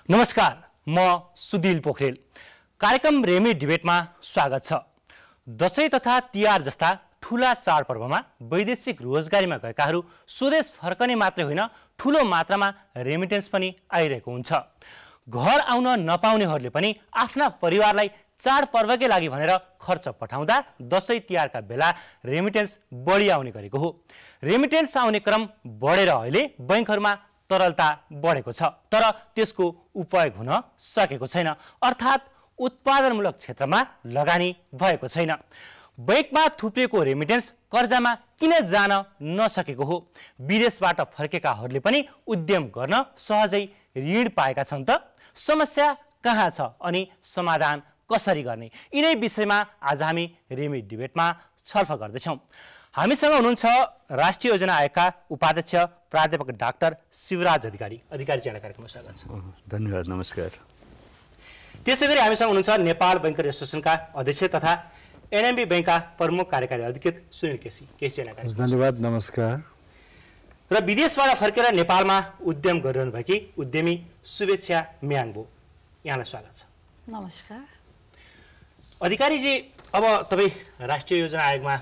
नमस्कार, म सुदिल पोखरेल। कार्यक्रम रेमी डिबेटमा स्वागत छ। दशैं तथा तिहार जस्ता ठूला चाडपर्वमा वैदेशिक रोजगारीमा गएकाहरू स्वदेश फर्कने मात्रै होइन, ठूलो मात्रामा रेमिटेन्स पनि आइरहेको हुन्छ। घर आउन नपाउनेहरूले पनि आफ्ना परिवारलाई चाडपर्वकै लागि भनेर खर्च पठाउँदा दशैं तिहारका बेला रेमिटेन्स बढी आउने गरेको हो। रेमिटेन्स आउने क्रम बढेर अहिले बैंकहरूमा तरलता बढेको छ, तर त्यसको उपयोग हुन सकेको छैन, अर्थात् उत्पादनमूलक क्षेत्रमा लगानी भएको छैन। बैंकमा थुप्रिएको रेमिटेन्स कर्जामा किन जान नसकेको हो? विदेशबाट फर्केकाहरूले पनि उद्यम गर्न सहजै ऋण पाएका छन् त? समस्या कहाँ छ अनि समाधान कसरी गर्ने? यिनै विषयमा आज हामी रेमी डिबेटमा छलफल गर्दैछौँ। हामीसँग हुनुहुन्छ राष्ट्रिय योजना आयोगका उपाध्यक्ष प्राध्यापक डाक्टर शिवराज अधिकारी। अधिकारीजीलाई कार्यक्रममा स्वागत छ। धन्यवाद, नमस्कार। त्यसैगरी हामीसँग हुनुहुन्छ नेपाल बैंकर एसोसिएसनका अध्यक्ष तथा एनएमबी बैंकका प्रमुख कार्यकारी अधिकृत सुनिल केसी। केसीजीलाई धन्यवाद, नमस्कार। र विदेशबाट फर्केर नेपालमा उद्यम गरिरहनु भएकी उद्यमी शुभेच्छा म्याङबो, यहाँलाई स्वागत छ। नमस्कार। अधिकारीजी, अब तपाईँ राष्ट्रिय योजना आयोगमा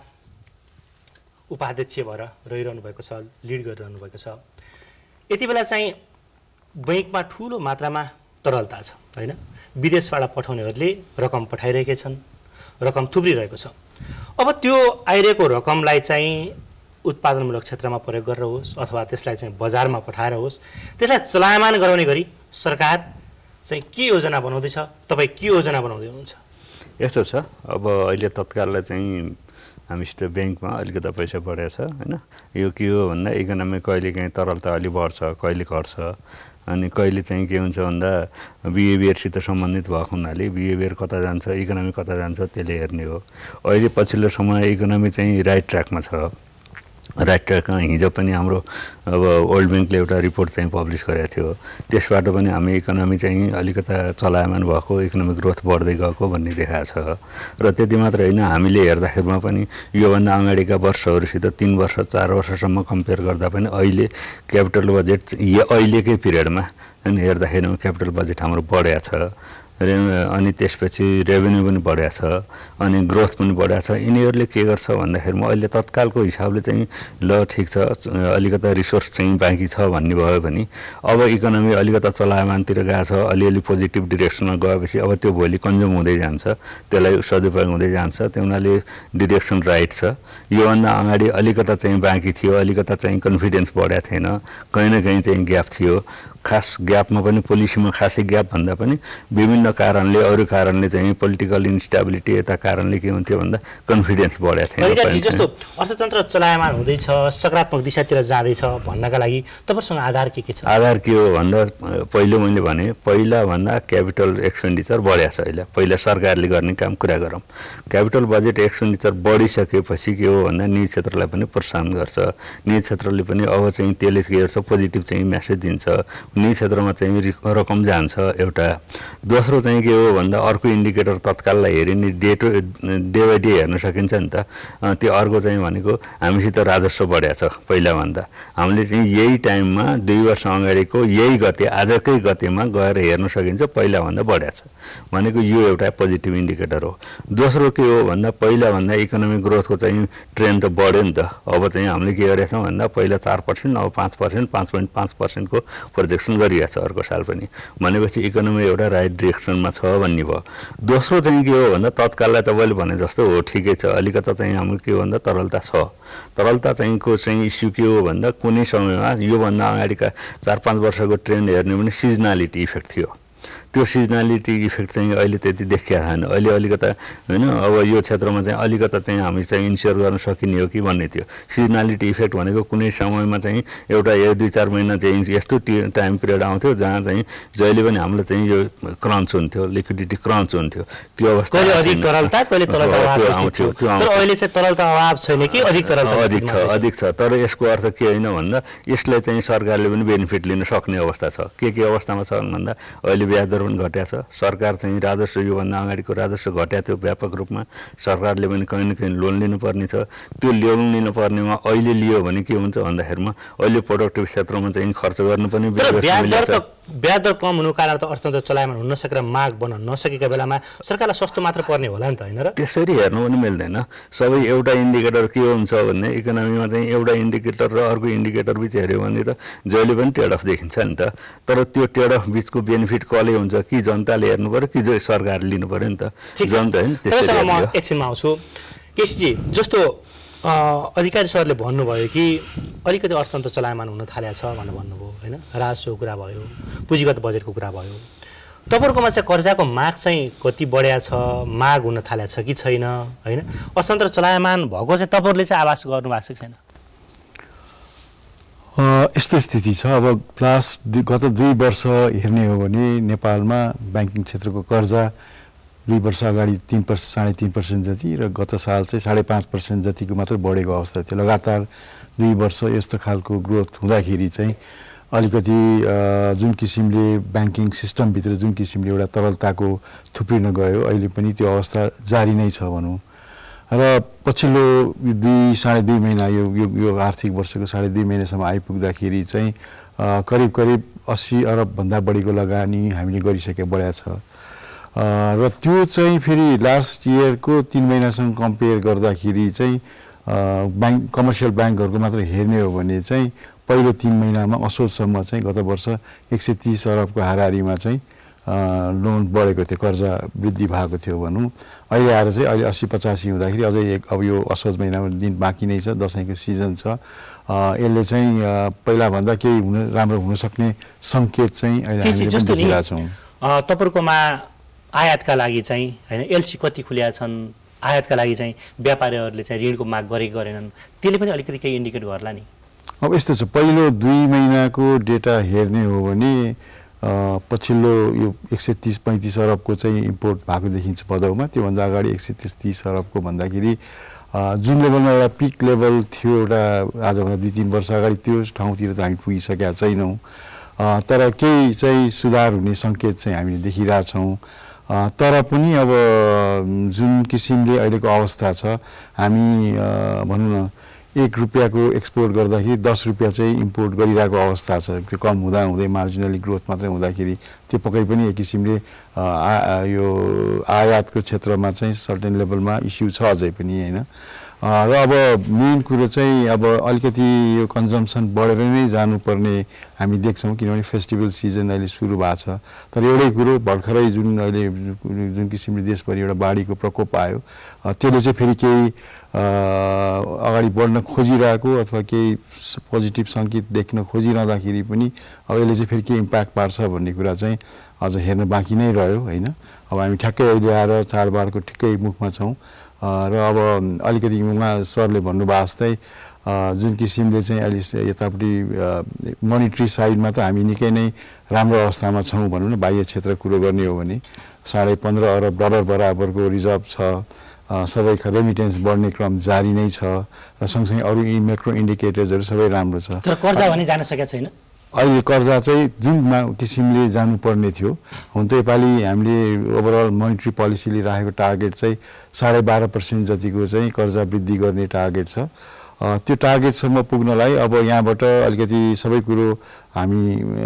उपाध्यक्ष भएर रहिरहनु भएको छ, लिड गरिरहनु भएको छ। यति बेला चाहिँ बैंकमा ठुलो मात्रामा तरलता छ, होइन? विदेशबाट पठाउनेहरूले रकम पठाइरहेका छन्, रकम थुप्रिरहेको छ। अब त्यो आइरहेको रकमलाई चाहिँ उत्पादनमूलक क्षेत्रमा प्रयोग गरेर होस् अथवा त्यसलाई चाहिँ बजारमा पठाएर होस्, त्यसलाई चलायमान गराउने गरी सरकार चाहिँ के योजना बनाउँदैछ? तपाईँ के योजना बनाउँदै हुनुहुन्छ? यस्तो छ, अब अहिले तत्काललाई चाहिँ हामीसित ब्याङ्कमा अलिकति पैसा बढेको छ, होइन? यो के हो भन्दा इकोनोमी कहिले काहीँ तरलता अलि बढ्छ, कहिले घट्छ, अनि कहिले चाहिँ के हुन्छ भन्दा बिहेभियरसित सम्बन्धित भएको हुनाले बिहेभियर कता जान्छ, इकोनोमी कता जान्छ त्यसले हेर्ने हो। अहिले पछिल्लो समय इकोनोमी चाहिँ राइट ट्र्याकमा छ। राइट ट्र्याकमा हिजो पनि हाम्रो अब वर्ल्ड ब्याङ्कले एउटा रिपोर्ट चाहिँ पब्लिस गरेको थियो। त्यसबाट पनि हामी इकोनोमी चाहिँ अलिकता चलायमान भएको, इकोनोमिक ग्रोथ बढ्दै गएको भन्ने देखाएको छ। र त्यति मात्र होइन, हामीले हेर्दाखेरिमा पनि योभन्दा अगाडिका वर्षहरूसित 3 वर्ष 4 वर्षसम्म कम्पेयर गर्दा पनि अहिले क्यापिटल बजेट अहिलेकै पिरियडमा अनि हेर्दाखेरिमा क्यापिटल बजेट हाम्रो बढेको छ। अनि त्यसपछि रेभेन्यू पनि बढेको छ, अनि ग्रोथ पनि बढेको छ। यिनीहरूले के गर्छ भन्दाखेरिमा अहिले तत्कालको हिसाबले चाहिँ ल ठिक छ, अलिकता रिसोर्स चाहिँ बाँकी छ भन्ने भयो भने अब इकोनोमी अलिकता चलायमानतिर गएको छ, अलिअलि पोजिटिभ डिरेक्सनमा गएपछि अब त्यो भोलि कन्ज्युम हुँदै जान्छ, त्यसलाई सदुपयोग हुँदै जान्छ। त्यो हुनाले डिरेक्सन राइट छ। योभन्दा अगाडि अलिकता चाहिँ बाँकी थियो, अलिकता चाहिँ कन्फिडेन्स बढेको थिएन, कहीँ न कहीँ चाहिँ ग्याप थियो। खास ग्यापमा पनि पोलिसीमा खासै ग्याप भन्दा पनि विभिन्न कारणले, अरू कारणले चाहिँ पोलिटिकल इन्स्टेबिलिटी यता कारणले के हुन्थ्यो भन्दा कन्फिडेन्स बढेको थिएन। जस्तो अर्थतन्त्र चलायमान हुँदैछ, सकारात्मक दिशातिर जाँदैछ भन्नका लागि तपाईँसँग आधार के छ? आधार के हो भन्दा पहिलो मैले भने पहिला भन्दा क्यापिटल एक्सपेन्डिचर बढेको छ। पहिला सरकारले गर्ने काम कुरा गरौँ। क्यापिटल बजेट एक्सपेन्डिचर बढिसकेपछि के हो भन्दा निजी क्षेत्रलाई पनि प्रोत्साहन गर्छ। निजी क्षेत्रले पनि अब चाहिँ त्यसले के गर्छ, पोजिटिभ चाहिँ म्यासेज दिन्छ, निजी क्षेत्रमा चाहिँ रकम जान्छ एउटा। दोस्रो चाहिँ के हो भन्दा अर्को इन्डिकेटर तत्काललाई हेऱ्यो नि डे बाई डे हेर्न सकिन्छ नि त। त्यो अर्को चाहिँ भनेको हामीसित राजस्व बढेको छ पहिलाभन्दा। हामीले चाहिँ यही टाइममा 2 वर्ष अगाडिको यही गते, आजकै गतेमा गएर हेर्न सकिन्छ पहिलाभन्दा बढेको छ भनेको यो एउटा पोजिटिभ इन्डिकेटर हो। दोस्रो के हो भन्दा पहिलाभन्दा इकोनोमिक ग्रोथको चाहिँ ट्रेन्ड त बढ्यो नि त। अब चाहिँ हामीले के गरेका छौँ भन्दा पहिला 4%, अब 5%, 5.5%को प्रोजेक्सन गरिरहेको छ अर्को साल पनि, भनेपछि इकोनोमी एउटा राइट डिरेक्सनमा छ भन्ने भयो। दोस्रो चाहिँ के हो भन्दा तत्काललाई तपाईँले भने जस्तो हो, ठिकै छ, अलिकता चाहिँ हाम्रो के हो भन्दा तरलता छ। तरलता चाहिँको चाहिँ इस्यु के हो भन्दा कुनै समयमा योभन्दा अगाडिका 4-5 वर्षको ट्रेन्ड हेर्ने भने सिजनालिटी इफेक्ट थियो। त्यो सिजनालिटी इफेक्ट चाहिँ अहिले त्यति देखिएको छैन। अहिले अलिकता होइन, अब यो क्षेत्रमा चाहिँ अलिकता चाहिँ हामी चाहिँ इन्स्योर गर्न सकिने हो कि भन्ने थियो। सिजनालिटी इफेक्ट भनेको कुनै समयमा चाहिँ एउटा 1-2-4 महिना चाहिँ यस्तो टाइम पिरियड आउँथ्यो जहाँ चाहिँ जहिले पनि हामीलाई चाहिँ यो क्रन्च हुन्थ्यो, लिक्विडिटी क्रन्च हुन्थ्यो। त्यो अवस्था अधिक तरलता, कहिले तरलता आउँथ्यो। तर अहिले चाहिँ तरलता अभाव छैन कि अधिक तरलता अधिक छ। तर यसको अर्थ के होइन भन्दा यसलाई चाहिँ सरकारले पनि बेनिफिट लिन सक्ने अवस्था छ। के अवस्थामा छ भन्दा अहिले ब्याज दर दर पनि घट्या छ। सरकार चाहिँ राजस्व योभन्दा अगाडिको राजस्व घट्या थियो व्यापक रूपमा। सरकारले पनि कहीँ न कहीँ लोन लिनुपर्ने छ। त्यो लोन लिनुपर्नेमा अहिले लियो भने के हुन्छ भन्दाखेरिमा अहिले प्रोडक्टिभ क्षेत्रमा चाहिँ खर्च गर्नुपर्ने ब्याज दर कम हुनुको कारण त अर्थतन्त्र चलायमान हुन नसकेर माग बन्न नसकेका बेलामा सरकारलाई सस्तो मात्र पर्ने होला नि त, होइन र? त्यसरी हेर्नु पनि मिल्दैन। सबै एउटा इन्डिकेटर के हुन्छ भने इकोनोमीमा चाहिँ एउटा इन्डिकेटर र अर्को इन्डिकेटर बिच हेऱ्यो भने त जहिले पनि ट्रेड अफ देखिन्छ नि त। तर त्यो ट्रेड अफ बिचको बेनिफिट कसले हुन्छ, कि जनताले हेर्नु पर्यो कि सरकारले लिनु पर्यो नि त। जनता होइन त्यसरी म एकछिनमा आउँछु। केसीजी, जस्तो अधिकारी सरले भन्नुभयो कि अलिकति अर्थतन्त्र चलायमान हुन थालेको छ भनेर भन्नुभयो, होइन? राजस्वको कुरा भयो, पुँजीगत बजेटको कुरा भयो। तपाईँहरूकोमा चाहिँ कर्जाको माग चाहिँ कति बढ्या छ, माग हुन थालेको छ कि छैन, होइन? अर्थतन्त्र चलायमान भएको चाहिँ तपाईँहरूले चाहिँ आभास गर्नुभएको छ कि छैन? यस्तो स्थिति छ। अब गत 2 वर्ष हेर्ने हो भने नेपालमा ब्याङ्किङ क्षेत्रको कर्जा 2 वर्ष अगाडि 3.5% जति र गत साल चाहिँ 5.5% जतिको मात्र बढेको अवस्था थियो। लगातार 2 वर्ष यस्तो खालको ग्रोथ हुँदाखेरि चाहिँ अलिकति जुन किसिमले ब्याङ्किङ सिस्टमभित्र जुन किसिमले एउटा तरलताको थुप्रिन गयो, अहिले पनि त्यो अवस्था जारी नै छ भनौँ। र पछिल्लो 2.5 महिना यो आर्थिक वर्षको 2.5 महिनासम्म आइपुग्दाखेरि चाहिँ करिब 80 अरबभन्दा बढीको लगानी हामीले गरिसके बढ्या छ। र त्यो चाहिँ फेरि लास्ट इयरको 3 महिनासँग कम्पेयर गर्दाखेरि चाहिँ कमर्सियल ब्याङ्कहरूको मात्र हेर्ने हो भने चाहिँ पहिलो 3 महिनामा असोजसम्म चाहिँ गत वर्ष 130 अरबको हाराहारीमा चाहिँ लोन बढेको थियो, कर्जा वृद्धि भएको थियो भनौँ। अहिले आएर चाहिँ अहिले 80-85 हुँदाखेरि अझै अब यो असोज महिनामा दिन बाँकी नै छ, दसैँको सिजन छ। यसले चाहिँ पहिलाभन्दा केही राम्रो हुन सक्ने सङ्केत चाहिँ अहिले हामीले पनि देखिरहेका छौँ। तपाईँहरूकोमा आयातका लागि चाहिँ, होइन, एलसी कति खुल्या छन्, आयातका लागि चाहिँ व्यापारीहरूले चाहिँ ऋणको माग गरेको गरेनन्, त्यसले पनि अलिकति केही इन्डिकेट गर्ला नि? अब यस्तो छ, पहिलो 2 महिनाको डेटा हेर्ने हो भने पछिल्लो यो 130-35 अरबको चाहिँ इम्पोर्ट भएको देखिन्छ पदौमा। त्योभन्दा अगाडि 130 अरबको भन्दाखेरि जुन लेभलमा एउटा पिक लेभल थियो एउटा आजभन्दा 2-3 वर्ष अगाडि त्यो ठाउँतिर त हामी पुगिसकेका छैनौँ। तर केही चाहिँ सुधार हुने सङ्केत चाहिँ हामीले देखिरहेछौँ। तर पनि अब जुन किसिमले अहिलेको अवस्था छ, हामी भनौँ न 1 रुपियाँको एक्सपोर्ट गर्दाखेरि 10 रुपियाँ चाहिँ इम्पोर्ट गरिरहेको अवस्था छ। त्यो कम हुँदै मार्जिनली ग्रोथ मात्रै हुँदाखेरि त्यो पक्कै पनि एक किसिमले यो आयातको क्षेत्रमा चाहिँ सर्टेन लेभलमा इस्यु छ अझै पनि, होइन? र अब मेन कुरो चाहिँ अब अलिकति यो कन्जम्सन बढेर नै जानुपर्ने हामी देख्छौँ, किनभने फेस्टिभल सिजन अहिले सुरु भएको छ। तर एउटै कुरो भर्खरै जुन किसिमले देशभरि एउटा बाढीको प्रकोप आयो, त्यसले चाहिँ फेरि केही अगाडि बढ्न खोजिरहेको अथवा केही पोजिटिभ सङ्केत देख्न खोजिरहँदाखेरि पनि अब यसले चाहिँ फेरि के इम्प्याक्ट पार्छ भन्ने कुरा चाहिँ अझ हेर्न बाँकी नै रह्यो, होइन? अब हामी ठ्याक्कै अहिले आएर चाडबाडको ठिक्कै मुखमा छौँ। र अब अलिकति उहाँ सरले भन्नुभयो जस्तै जुन किसिमले चाहिँ अहिले यतापट्टि मोनिट्री साइडमा त हामी निकै नै राम्रो अवस्थामा छौँ भनौँ न। बाह्य क्षेत्र कुरो गर्ने हो भने $15.5 अरब बराबरको रिजर्भ छ। सबै रेमिटेन्स बढ्ने क्रम जारी नै छ र सँगसँगै अरू मेक्रो इन्डिकेटर्सहरू सबै राम्रो छ। तर कर्जा भने जान सकेको छैन। अहिले कर्जा चाहिँ जुन किसिमले जानुपर्ने थियो, हुन त योपालि हामीले ओभरअल मोनिट्री पोलिसीले राखेको टार्गेट चाहिँ 12.5% जतिको चाहिँ कर्जा वृद्धि गर्ने टार्गेट छ। त्यो टार्गेटसम्म पुग्नलाई अब यहाँबाट अलिकति सबै कुरो हामी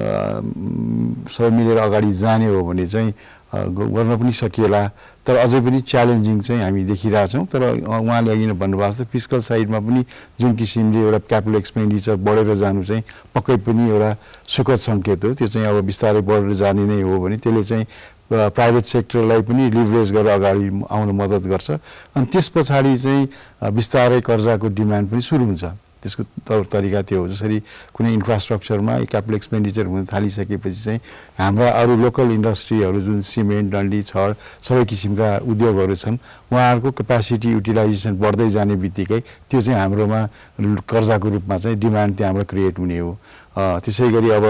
सबै मिलेर अगाडि जाने हो भने चाहिँ गर्न पनि सकिएला। तर अझै पनि च्यालेन्जिङ चाहिँ हामी देखिरहेछौँ। तर उहाँले अघि नै भन्नुभएको जस्तो फिस्कल साइडमा पनि जुन किसिमले एउटा क्यापिटल एक्सपेन्डिचर बढेर जानु चाहिँ पक्कै पनि एउटा सुखद सङ्केत हो। त्यो चाहिँ अब बिस्तारै बढेर जाने नै हो भने त्यसले चाहिँ प्राइभेट सेक्टरलाई पनि लिभरेज गरेर अगाडि आउन मद्दत गर्छ। अनि त्यस पछाडि चाहिँ बिस्तारै कर्जाको डिमान्ड पनि सुरु हुन्छ। त्यसको तरिका त्यो हो, जसरी कुनै इन्फ्रास्ट्रक्चरमा क्यापिटल एक्सपेन्डिचर हुन थालिसकेपछि चाहिँ हाम्रा अरू लोकल इन्डस्ट्रीहरू जुन सिमेन्ट, डन्डी, छड सबै किसिमका उद्योगहरू छन्, उहाँहरूको क्यापासिटी युटिलाइजेसन बढ्दै जाने बित्तिकै त्यो चाहिँ हाम्रोमा कर्जाको रूपमा चाहिँ डिमान्ड त्यहाँबाट क्रिएट हुने हो। त्यसै गरी अब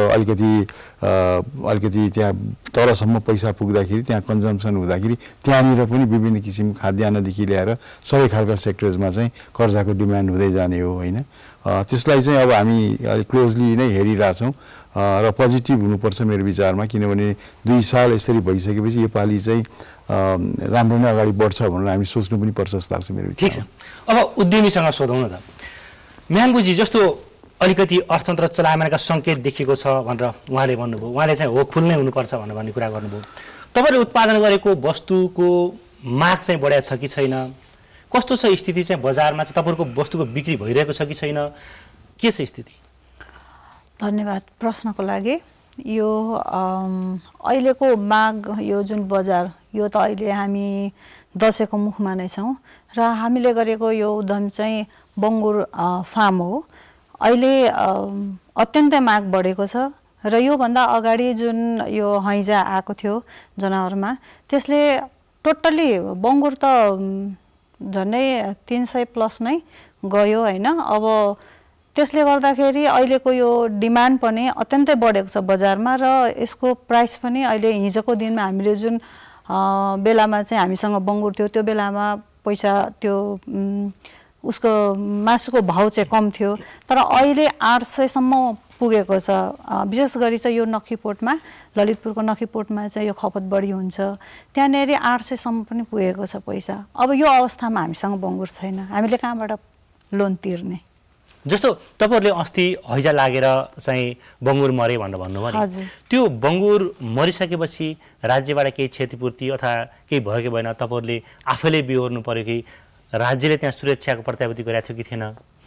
अलिकति त्यहाँ तलसम्म पैसा पुग्दाखेरि त्यहाँ कन्जम्सन हुँदाखेरि त्यहाँनिर पनि विभिन्न किसिमको खाद्यान्नदेखि ल्याएर सबै खालका सेक्टर्समा चाहिँ कर्जाको डिमान्ड हुँदै जाने हो होइन। त्यसलाई चाहिँ अब हामी अलिक क्लोजली नै हेरिरहेछौँ र पोजिटिभ हुनुपर्छ मेरो विचारमा, किनभने 2 साल यसरी भइसकेपछि योपालि चाहिँ राम्रो नै अगाडि बढ्छ भनेर हामी सोच्नु पनि पर्छ जस्तो लाग्छ मेरो। ठिक छ, अब उद्यमीसँग सोधौँ न त। म्याङ्गुजी, जस्तो अलिकति अर्थतन्त्र चलायमानका सङ्केत देखिएको छ भनेर उहाँले भन्नुभयो, उहाँले चाहिँ हो खुल्नै हुनुपर्छ भनेर भन्ने कुरा गर्नुभयो। तपाईँले उत्पादन गरेको वस्तुको माग चाहिँ बढाएको छ कि छैन, कस्तो छ स्थिति चाहिँ बजारमा चाहिँ, तपाईँहरूको वस्तुको बिक्री भइरहेको छ कि छैन, के छ स्थिति? धन्यवाद प्रश्नको लागि। यो अहिलेको माग, यो जुन बजार, यो त अहिले हामी दसैँको मुखमा नै छौँ र हामीले गरेको यो उद्यम चाहिँ बङ्गुर फार्म हो। अहिले अत्यन्तै माग बढेको छ र योभन्दा अगाडि जुन यो हैजा आएको थियो जनावरमा, त्यसले टोटल्ली बङ्गुर त झन्डै 300 प्लस नै गयो होइन। अब त्यसले गर्दाखेरि अहिलेको यो डिमान्ड पनि अत्यन्तै बढेको छ बजारमा र यसको प्राइस पनि अहिले हिजोको दिनमा हामीले जुन बेलामा चाहिँ हामीसँग बङ्गुर थियो त्यो बेलामा पैसा त्यो उसको मासुको भाउ चाहिँ कम थियो, तर अहिले 800 सम्म पुगेको छ। विशेष गरी चाहिँ यो नखीपोटमा, ललितपुरको नखीपोटमा चाहिँ यो खपत बढी हुन्छ, त्यहाँनिर 800 सम्म पनि पुगेको छ पैसा। अब यो अवस्थामा हामीसँग बङ्गुर छैन, हामीले कहाँबाट लोन तिर्ने? जस्तो तपाईँहरूले अस्ति हैजा लागेर चाहिँ बङ्गुर मरे भनेर भन्नुभयो नि, त्यो बङ्गुर मरिसकेपछि राज्यबाट केही क्षतिपूर्ति अथवा केही भयो कि भएन, तपाईँहरूले आफैले बिहोर्नु पर्यो कि राज्यले त्यहाँ सुरक्षाको प्रत्याभूति गरेको थियो कि थिएन?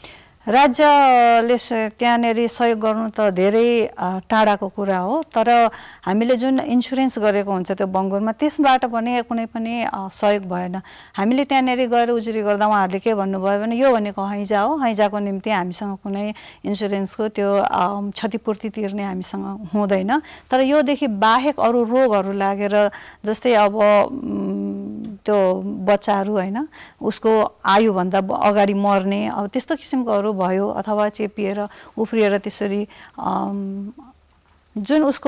राज्यले त्यहाँनिर सहयोग गर्नु त धेरै टाढाको कुरा हो, तर हामीले जुन इन्सुरेन्स गरेको हुन्छ त्यो बङ्गुरमा, त्यसबाट पनि कुनै पनि सहयोग भएन। हामीले त्यहाँनिर गएर उजुरी गर्दा उहाँहरूले के भन्नुभयो भने यो भनेको हैजा हो, हैजाको निम्ति हामीसँग कुनै इन्सुरेन्सको त्यो क्षतिपूर्ति तिर्ने हामीसँग हुँदैन। तर योदेखि बाहेक अरू रोगहरू लागेर, जस्तै अब त्यो बच्चाहरू होइन उसको आयुभन्दा अगाडि मर्ने, अब त्यस्तो किसिमकोहरू भयो, अथवा चेपिएर उफ्रिएर त्यसरी जुन उसको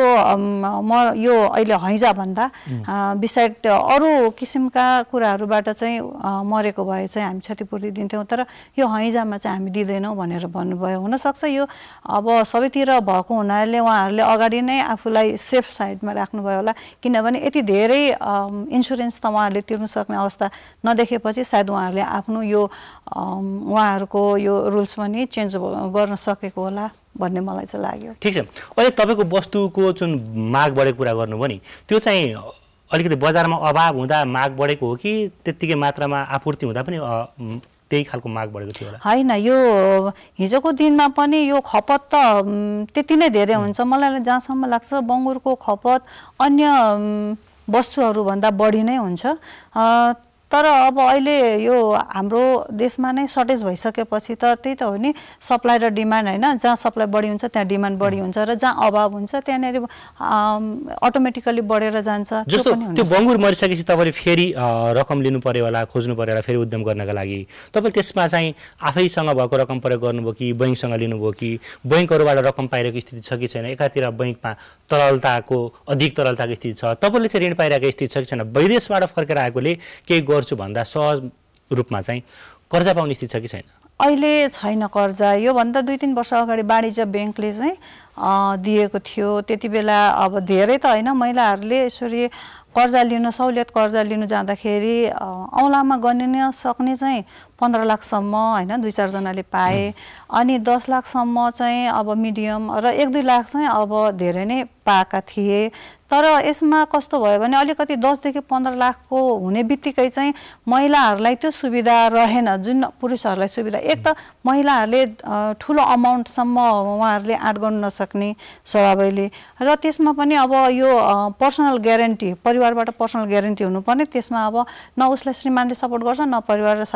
यो अहिले हैजा भन्दा बिसाइड अरू किसिमका कुराहरूबाट चाहिँ मरेको भए चाहिँ हामी क्षतिपूर्ति दिन्थ्यौँ, तर यो हैजामा चाहिँ हामी दिँदैनौँ भनेर भन्नुभयो। हुनसक्छ यो अब सबैतिर भएको हुनाले उहाँहरूले अगाडि नै आफूलाई सेफ साइडमा राख्नुभयो होला, किनभने यति धेरै इन्सुरेन्स त उहाँहरूले तिर्नु सक्ने अवस्था नदेखेपछि सायद उहाँहरूले आफ्नो यो उहाँहरूको यो रुल्स पनि चेन्ज गर्न सकेको होला भन्ने मलाई चाहिँ लाग्यो। ठिक छ, अहिले तपाईँको वस्तुको जुन माग बढेको कुरा गर्नुभयो नि, त्यो चाहिँ अलिकति बजारमा अभाव हुँदा माग बढेको हो कि त्यत्तिकै मात्रामा आपूर्ति हुँदा पनि त्यही खालको माग बढेको थियो होला? होइन, यो हिजोको दिनमा पनि यो खपत त त्यति नै धेरै हुन्छ। मलाई जहाँसम्म लाग्छ बङ्गुरको खपत अन्य वस्तुहरूभन्दा बढी नै हुन्छ। तर अब अहिले यो हाम्रो देशमा नै सर्टेज भइसकेपछि त त्यही त हो नि, सप्लाई र डिमान्ड होइन। जहाँ सप्लाई बढी हुन्छ त्यहाँ डिमान्ड बढी हुन्छ र जहाँ अभाव हुन्छ त्यहाँनिर अटोमेटिकली बढेर जान्छ। जस्तो त्यो बङ्गुर मरिसकेपछि तपाईँले फेरि रकम लिनु पर्यो होला, खोज्नु पर्यो होला फेरि उद्यम गर्नका लागि, तपाईँले त्यसमा चाहिँ आफैसँग भएको रकम प्रयोग गर्नुभयो कि बैङ्कसँग लिनुभयो कि बैङ्कहरूबाट रकम पाइरहेको स्थिति छ कि छैन? एकातिर बैङ्कमा तरलताको अधिक तरलताको स्थिति छ, तपाईँले चाहिँ ऋण पाइरहेको स्थिति छ कि छैन? विदेशबाट फर्केर आएकोले केही गर्छु भन्दा सहज रूपमा चाहिँ कर्जा पाउने स्थिति छ कि छैन? अहिले छैन कर्जा। योभन्दा 2-3 वर्ष अगाडि वाणिज्य ब्याङ्कले चाहिँ दिएको थियो। त्यति बेला अब धेरै त होइन, महिलाहरूले यसरी कर्जा लिनु, सहुलियत कर्जा लिनु जाँदाखेरि औँलामा गनिन सक्ने चाहिँ 15 लाखसम्म होइन 2-4 जनाले पाए, अनि 10 लाखसम्म चाहिँ अब मिडियम र 1-2 लाख चाहिँ अब धेरै नै पाएका थिए। तर यसमा कस्तो भयो भने अलिकति 10 देखि 15 लाखको हुने बित्तिकै चाहिँ महिलाहरूलाई त्यो सुविधा रहेन जुन पुरुषहरूलाई सुविधा। एक त महिलाहरूले ठुलो अमाउन्टसम्म उहाँहरूले आँट गर्नु नसक्ने स्वाभाविकले, र त्यसमा पनि अब यो पर्सनल ग्यारेन्टी, परिवारबाट पर्सनल ग्यारेन्टी हुनुपर्ने, त्यसमा अब न उसलाई श्रीमानले सपोर्ट गर्छ न परिवार र सास ससुराले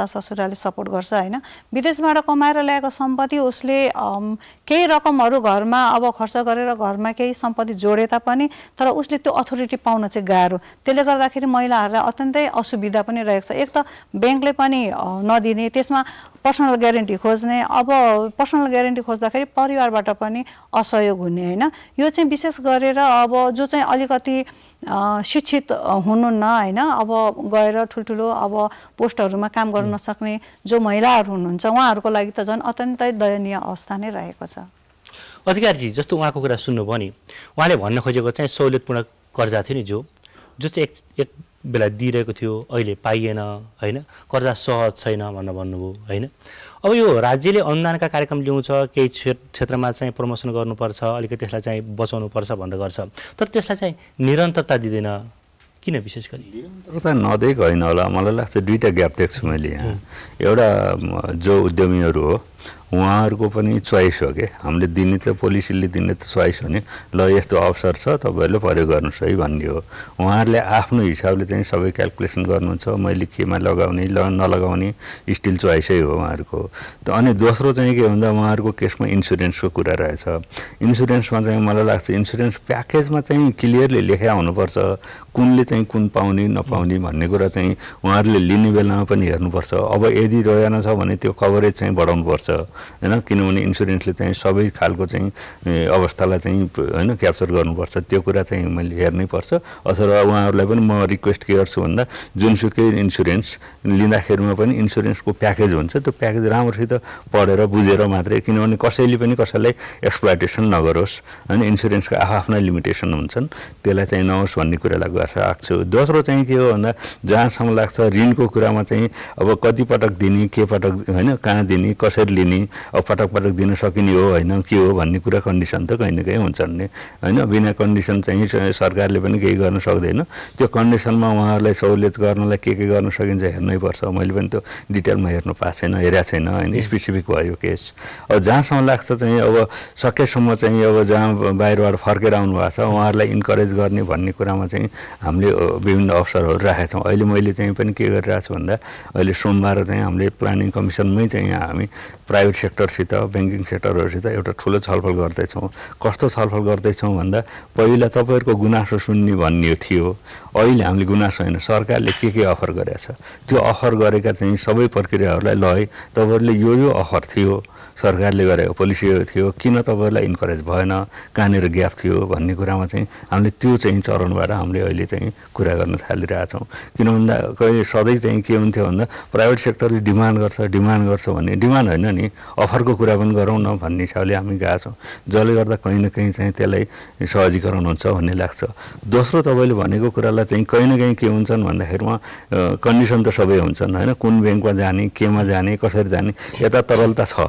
सरकारले सपोर्ट गर्छ होइन। विदेशबाट कमाएर ल्याएको सम्पत्ति उसले केही रकमहरू घरमा अब खर्च गरेर घरमा केही सम्पत्ति जोडे तापनि तर उसले त्यो अथोरिटी पाउन चाहिँ गाह्रो। त्यसले गर्दाखेरि महिलाहरूलाई अत्यन्तै असुविधा पनि रहेको छ। एक त ब्याङ्कले पनि नदिने, त्यसमा पर्सनल ग्यारेन्टी खोज्ने, अब पर्सनल ग्यारेन्टी खोज्दाखेरि परिवारबाट पनि असहयोग हुने होइन। यो चाहिँ विशेष गरेर अब जो चाहिँ अलिकति शिक्षित हुनुहुन्न होइन, अब गएर ठुल्ठुलो अब पोस्टहरूमा काम गर्न नसक्ने जो महिलाहरू हुनुहुन्छ उहाँहरूको लागि त झन् अत्यन्तै दयनीय अवस्था नै रहेको छ। अधिकारजी जस्तो उहाँको कुरा सुन्नुभयो नि, उहाँले भन्न खोजेको चाहिँ सहुलियतपूर्ण कर्जा थियो नि जो चाहिँ एक बेला दिइरहेको थियो, अहिले पाइएन होइन, कर्जा सहज छैन भनेर भन्नुभयो होइन। अब यो राज्यले अनुदानका कार्यक्रम ल्याउँछ, केही क्षेत्रमा चाहिँ प्रमोसन गर्नुपर्छ, अलिकति त्यसलाई चाहिँ बचाउनुपर्छ भनेर गर्छ, तर त्यसलाई चाहिँ निरन्तरता दिँदैन किन? विशेष गरी निरन्तरता नदिएको होइन होला, मलाई लाग्छ दुईवटा ग्याप देख्छु मैले यहाँ। एउटा जो उद्यमीहरू हो उहाँहरूको पनि चोइस हो कि हामीले दिने त पोलिसीले दिने त चोइस हो नि, ल यस्तो अवसर छ तपाईँहरूले प्रयोग गर्नुहोस् है भन्ने हो। उहाँहरूले आफ्नो हिसाबले चाहिँ सबै क्यालकुलेसन गर्नुहुन्छ, मैले केमा लगाउने नलगाउने स्टिल चोइसै हो उहाँहरूको। अनि दोस्रो चाहिँ के भन्दा उहाँहरूको केसमा इन्सुरेन्सको कुरा रहेछ। इन्सुरेन्समा चाहिँ मलाई लाग्छ इन्सुरेन्स प्याकेजमा चाहिँ क्लियरली लेखा हुनुपर्छ कुनले चाहिँ कुन पाउने नपाउने भन्ने कुरा चाहिँ उहाँहरूले लिने बेलामा पनि हेर्नुपर्छ। अब यदि रहेन छ भने त्यो कभरेज चाहिँ बढाउनुपर्छ होइन, किनभने इन्सुरेन्सले चाहिँ सबै खालको चाहिँ अवस्थालाई चाहिँ होइन क्याप्चर गर्नुपर्छ, त्यो कुरा चाहिँ मैले हेर्नै पर्छ। अथवा उहाँहरूलाई पनि म रिक्वेस्ट के गर्छु भन्दा जुनसुकै इन्सुरेन्स लिँदाखेरिमा पनि इन्सुरेन्सको प्याकेज हुन्छ, त्यो प्याकेज राम्रोसित पढेर बुझेर मात्रै, किनभने कसैले पनि कसैलाई एक्सप्लोइटेसन नगरोस् होइन। इन्सुरेन्सको आफ्ना लिमिटेसन हुन्छन्, त्यसलाई चाहिँ नहोस् भन्ने कुरालाई गरेर आएको छु। दोस्रो चाहिँ के हो भन्दा जहाँसम्म लाग्छ ऋणको कुरामा चाहिँ अब कति पटक दिने, के पटक होइन, कहाँ दिने, कसरी लिने, अब पटक पटक दिन सकिने हो होइन के हो भन्ने कुरा कन्डिसन त कहीँ न कहीँ हुन्छन् नि होइन। बिना कन्डिसन चाहिँ सरकारले पनि केही गर्न सक्दैन। त्यो कन्डिसनमा उहाँहरूलाई सहुलियत गर्नलाई के गर्न सकिन्छ हेर्नै पर्छ। मैले पनि त्यो डिटेलमा हेर्नु पाएको छैन, हेरेको छैन होइन, स्पेसिफिक भयो केस। अब जहाँसम्म लाग्छ चाहिँ अब सकेसम्म चाहिँ अब जहाँ बाहिरबाट फर्केर आउनु भएको छ उहाँहरूलाई इन्करेज गर्ने भन्ने कुरामा चाहिँ हामीले विभिन्न अवसरहरू राखेका छौँ। अहिले मैले चाहिँ पनि के गरिरहेको छु भन्दा अहिले सोमबार चाहिँ हामीले प्लानिङ कमिसनमै चाहिँ हामी प्राइभेट सेक्टरसित ब्याङ्किङ सेक्टरहरूसित एउटा ठुलो छलफल गर्दैछौँ। कस्तो छलफल गर्दैछौँ भन्दा पहिला तपाईँहरूको गुनासो सुन्ने भन्ने थियो, अहिले हामीले गुनासो होइन सरकारले के अफर गरेको छ त्यो अफर गरेका चाहिँ सबै प्रक्रियाहरूलाई ल है तपाईँहरूले यो अफर थियो सरकारले गरेको पोलिसी थियो, किन तपाईँहरूलाई इन्करेज भएन, कहाँनिर ग्याप थियो भन्ने कुरामा चाहिँ हामीले त्यो चाहिँ चरणबाट हामीले अहिले चाहिँ कुरा गर्न थालिरहेछौँ। किन भन्दा कहिले सधैँ चाहिँ के हुन्थ्यो भन्दा प्राइभेट सेक्टरले डिमान्ड गर्छ भने डिमान्ड होइन नि अफरको कुरा पनि गरौँ न भन्ने हिसाबले हामी गएका छौँ, जसले गर्दा कहीँ न कहीँ चाहिँ त्यसलाई सहजीकरण हुन्छ भन्ने लाग्छ। दोस्रो तपाईँले भनेको कुरालाई चाहिँ कहीँ न कहीँ के हुन्छन् भन्दाखेरिमा कन्डिसन त सबै हुन्छन् होइन, कुन ब्याङ्कमा जाने, केमा जाने, कसरी जाने, यता तरलता छ।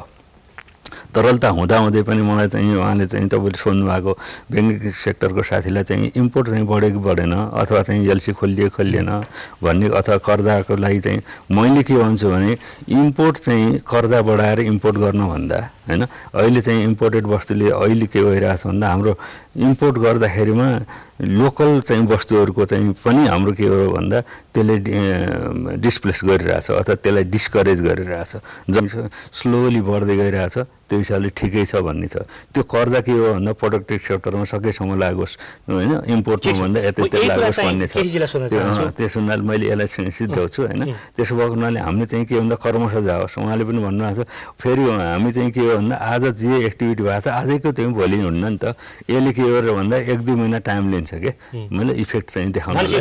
तरलता हुँदाहुँदै पनि मलाई चाहिँ उहाँले चाहिँ तपाईँले सोध्नुभएको ब्याङ्किङ सेक्टरको साथीलाई चाहिँ इम्पोर्ट चाहिँ बढ्यो कि बढेन अथवा चाहिँ एलसी खोलिएन भन्ने अथवा कर्जाको लागि चाहिँ मैले के भन्छु भने इम्पोर्ट चाहिँ कर्जा बढाएर इम्पोर्ट गर्नुभन्दा होइन अहिले चाहिँ इम्पोर्टेड वस्तुले अहिले के भइरहेछ भन्दा हाम्रो इम्पोर्ट गर्दाखेरिमा लोकल चाहिँ वस्तुहरूको चाहिँ पनि हाम्रो के हो भन्दा त्यसले डिस्प्लेस गरिरहेछ अथवा त्यसलाई डिस्करेज गरिरहेछ, स्लोली बढ्दै गइरहेछ। त्यो हिसाबले ठिकै छ भन्ने छ। त्यो कर्जा के हो भन्दा प्रोडक्टिभ सेक्टरमा सकेसम्म लागोस् होइन, इम्पोर्टमा भन्दा यता लागोस् भन्ने छ। त्यसो हुनाले मैले यसलाई सिद्ध्याउँछु होइन। त्यसो भएको हुनाले हामीले चाहिँ के भन्दा कर्मश जाओस्। उहाँले पनि भन्नुभएको छ फेरि हामी चाहिँ के हो भन्दा आज जे एक्टिभिटी भएको छ आजैको चाहिँ भोलि हुन्न नि त, यसले के हो भन्दा 1-2 महिना टाइम लिन्छ कि मैले इफेक्ट चाहिँ देखाउनलाई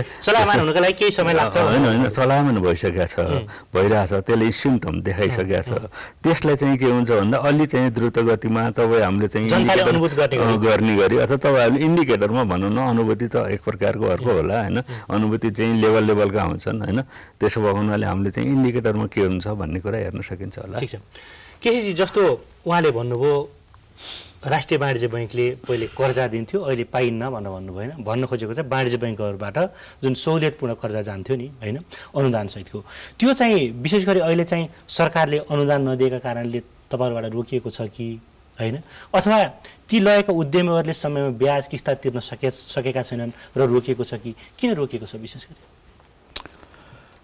होइन चलायमान भइसकेको छ, भइरहेछ, त्यसले सिम्टम देखाइसकेको छ। त्यसलाई चाहिँ के हुन्छ भन्दा अलि चाहिँ द्रुत गतिमा तपाईँ हामीले चाहिँ गर्ने गरी अथवा तपाईँहरूले इन्डिकेटरमा भनौँ न, अनुभूति त एक प्रकारको अर्को होला होइन, अनुभूति चाहिँ लेभलका हुन्छन् होइन। त्यसो भएको हुनाले हामीले चाहिँ इन्डिकेटरमा के हुन्छ भन्ने कुरा हेर्न सकिन्छ होला। ठिक छ केसीजी, जस्तो उहाँले भन्नुभयो राष्ट्रिय वाणिज्य बैङ्कले पहिले कर्जा दिन्थ्यो अहिले पाइन्न भनेर भन्नुभयो होइन, भन्न खोजेको चाहिँ वाणिज्य बैङ्कहरूबाट जुन सहुलियतपूर्ण कर्जा जान्थ्यो नि होइन अनुदान सहितको, त्यो चाहिँ विशेष गरी अहिले चाहिँ सरकारले अनुदान नदिएका कारणले तपाईँहरूबाट रोकिएको छ कि होइन, अथवा ती लगेका उद्यमीहरूले समयमा ब्याज किस्ता तिर्न सकेका छैनन् र रोकिएको छ कि किन रोकिएको छ विशेष गरी?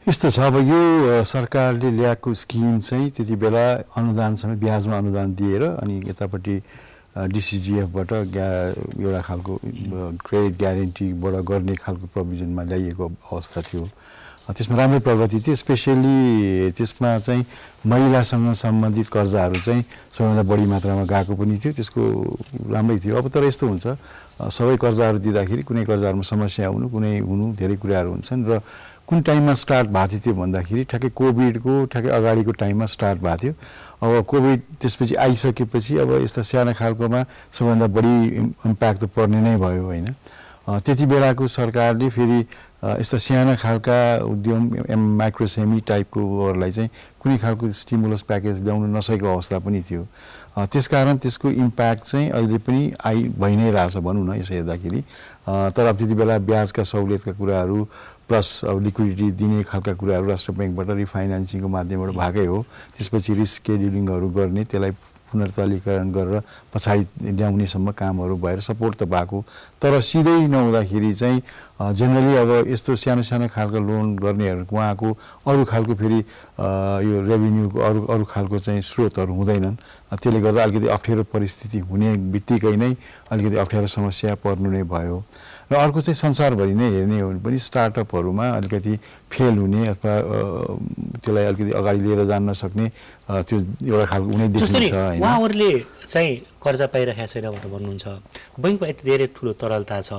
यस्तो छ। अब यो सरकारले ल्याएको स्किम चाहिँ त्यति बेला अनुदानसँग ब्याजमा अनुदान दिएर अनि यतापट्टि डिसिजिएफबाट एउटा खालको क्रेडिट ग्यारेन्टीबाट गर्ने खालको प्रोभिजनमा ल्याइएको अवस्था थियो। त्यसमा राम्रै प्रगति थियो। स्पेसली त्यसमा चाहिँ महिलासँग सम्बन्धित कर्जाहरू चाहिँ सबैभन्दा बढी मात्रामा गएको पनि थियो। त्यसको राम्रै थियो। अब तर यस्तो हुन्छ सबै कर्जाहरू दिँदाखेरि कुनै कर्जाहरूमा समस्या हुनु धेरै कुराहरू हुन्छन् र कुन टाइममा स्टार्ट भएको थियो भन्दाखेरि ठ्याक्कै कोभिडको ठ्याक्कै अगाडिको टाइममा स्टार्ट भएको थियो। अब कोभिड त्यसपछि आइसकेपछि अब यस्ता साना खालकोमा सबैभन्दा बढी इम्प्याक्ट त पर्ने नै भयो होइन। त्यति बेलाको सरकारले फेरि यस्ता साना खालका उद्यम माइक्रोसेमी टाइपकोहरूलाई चाहिँ कुनै खालको स्टिमुलस प्याकेज ल्याउन नसकेको अवस्था पनि थियो। त्यसकारण त्यसको इम्प्याक्ट चाहिँ अहिले पनि भइ नै रहेछ भनौँ न यसो हेर्दाखेरि। तर अब त्यति बेला ब्याजका सहुलियतका कुराहरू प्लस अब लिक्विडिटी दिने खालका कुराहरू राष्ट्र ब्याङ्कबाट रिफाइनेन्सिङको माध्यमबाट भएकै हो। त्यसपछि रिस्क सेड्युलिङहरू गर्ने त्यसलाई पुनर्तलीकरण गरेर पछाडि ल्याउनेसम्म कामहरू भएर सपोर्ट त भएको तर सिधै नहुँदाखेरि चाहिँ जेनरली अब यस्तो सानो सानो खालको लोन गर्नेहरू उहाँको अरू खालको फेरि यो रेभिन्यूको अरू खालको चाहिँ स्रोतहरू हुँदैनन्। त्यसले गर्दा अलिकति अप्ठ्यारो परिस्थिति हुने बित्तिकै नै अलिकति अप्ठ्यारो समस्या पर्नु नै भयो। र अर्को चाहिँ संसारभरि नै हेर्ने हो भने पनि स्टार्टअपहरूमा अलिकति फेल हुने अथवा त्यसलाई अलिकति अगाडि लिएर जान नसक्ने त्यो एउटा खालको उनी देखिन्छ हैन। उहाँहरूले चाहिँ कर्जा पाइरहेको छैन भनेर भन्नुहुन्छ। बैंकमा यति धेरै ठुलो तरलता छ,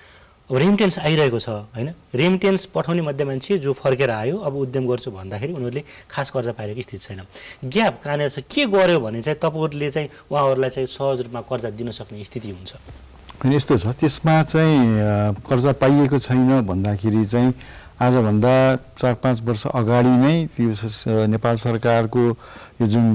अब रेमिटेन्स आइरहेको छ होइन। रेमिटेन्स पठाउने मध्ये मान्छे जो फर्केर आयो अब उद्यम गर्छु भन्दाखेरि उनीहरूले खास कर्जा पाइरहेको स्थिति छैन। ग्याप कहाँनिर छ, के गर्यो भने चाहिँ तपाईँहरूले चाहिँ उहाँहरूलाई चाहिँ सहज रूपमा कर्जा दिन सक्ने स्थिति हुन्छ? अनि यस्तो छ त्यसमा चाहिँ कर्जा पाइएको छैन भन्दाखेरि चाहिँ आजभन्दा 4-5 वर्ष अगाडि नै त्यो नेपाल सरकारको यो जुन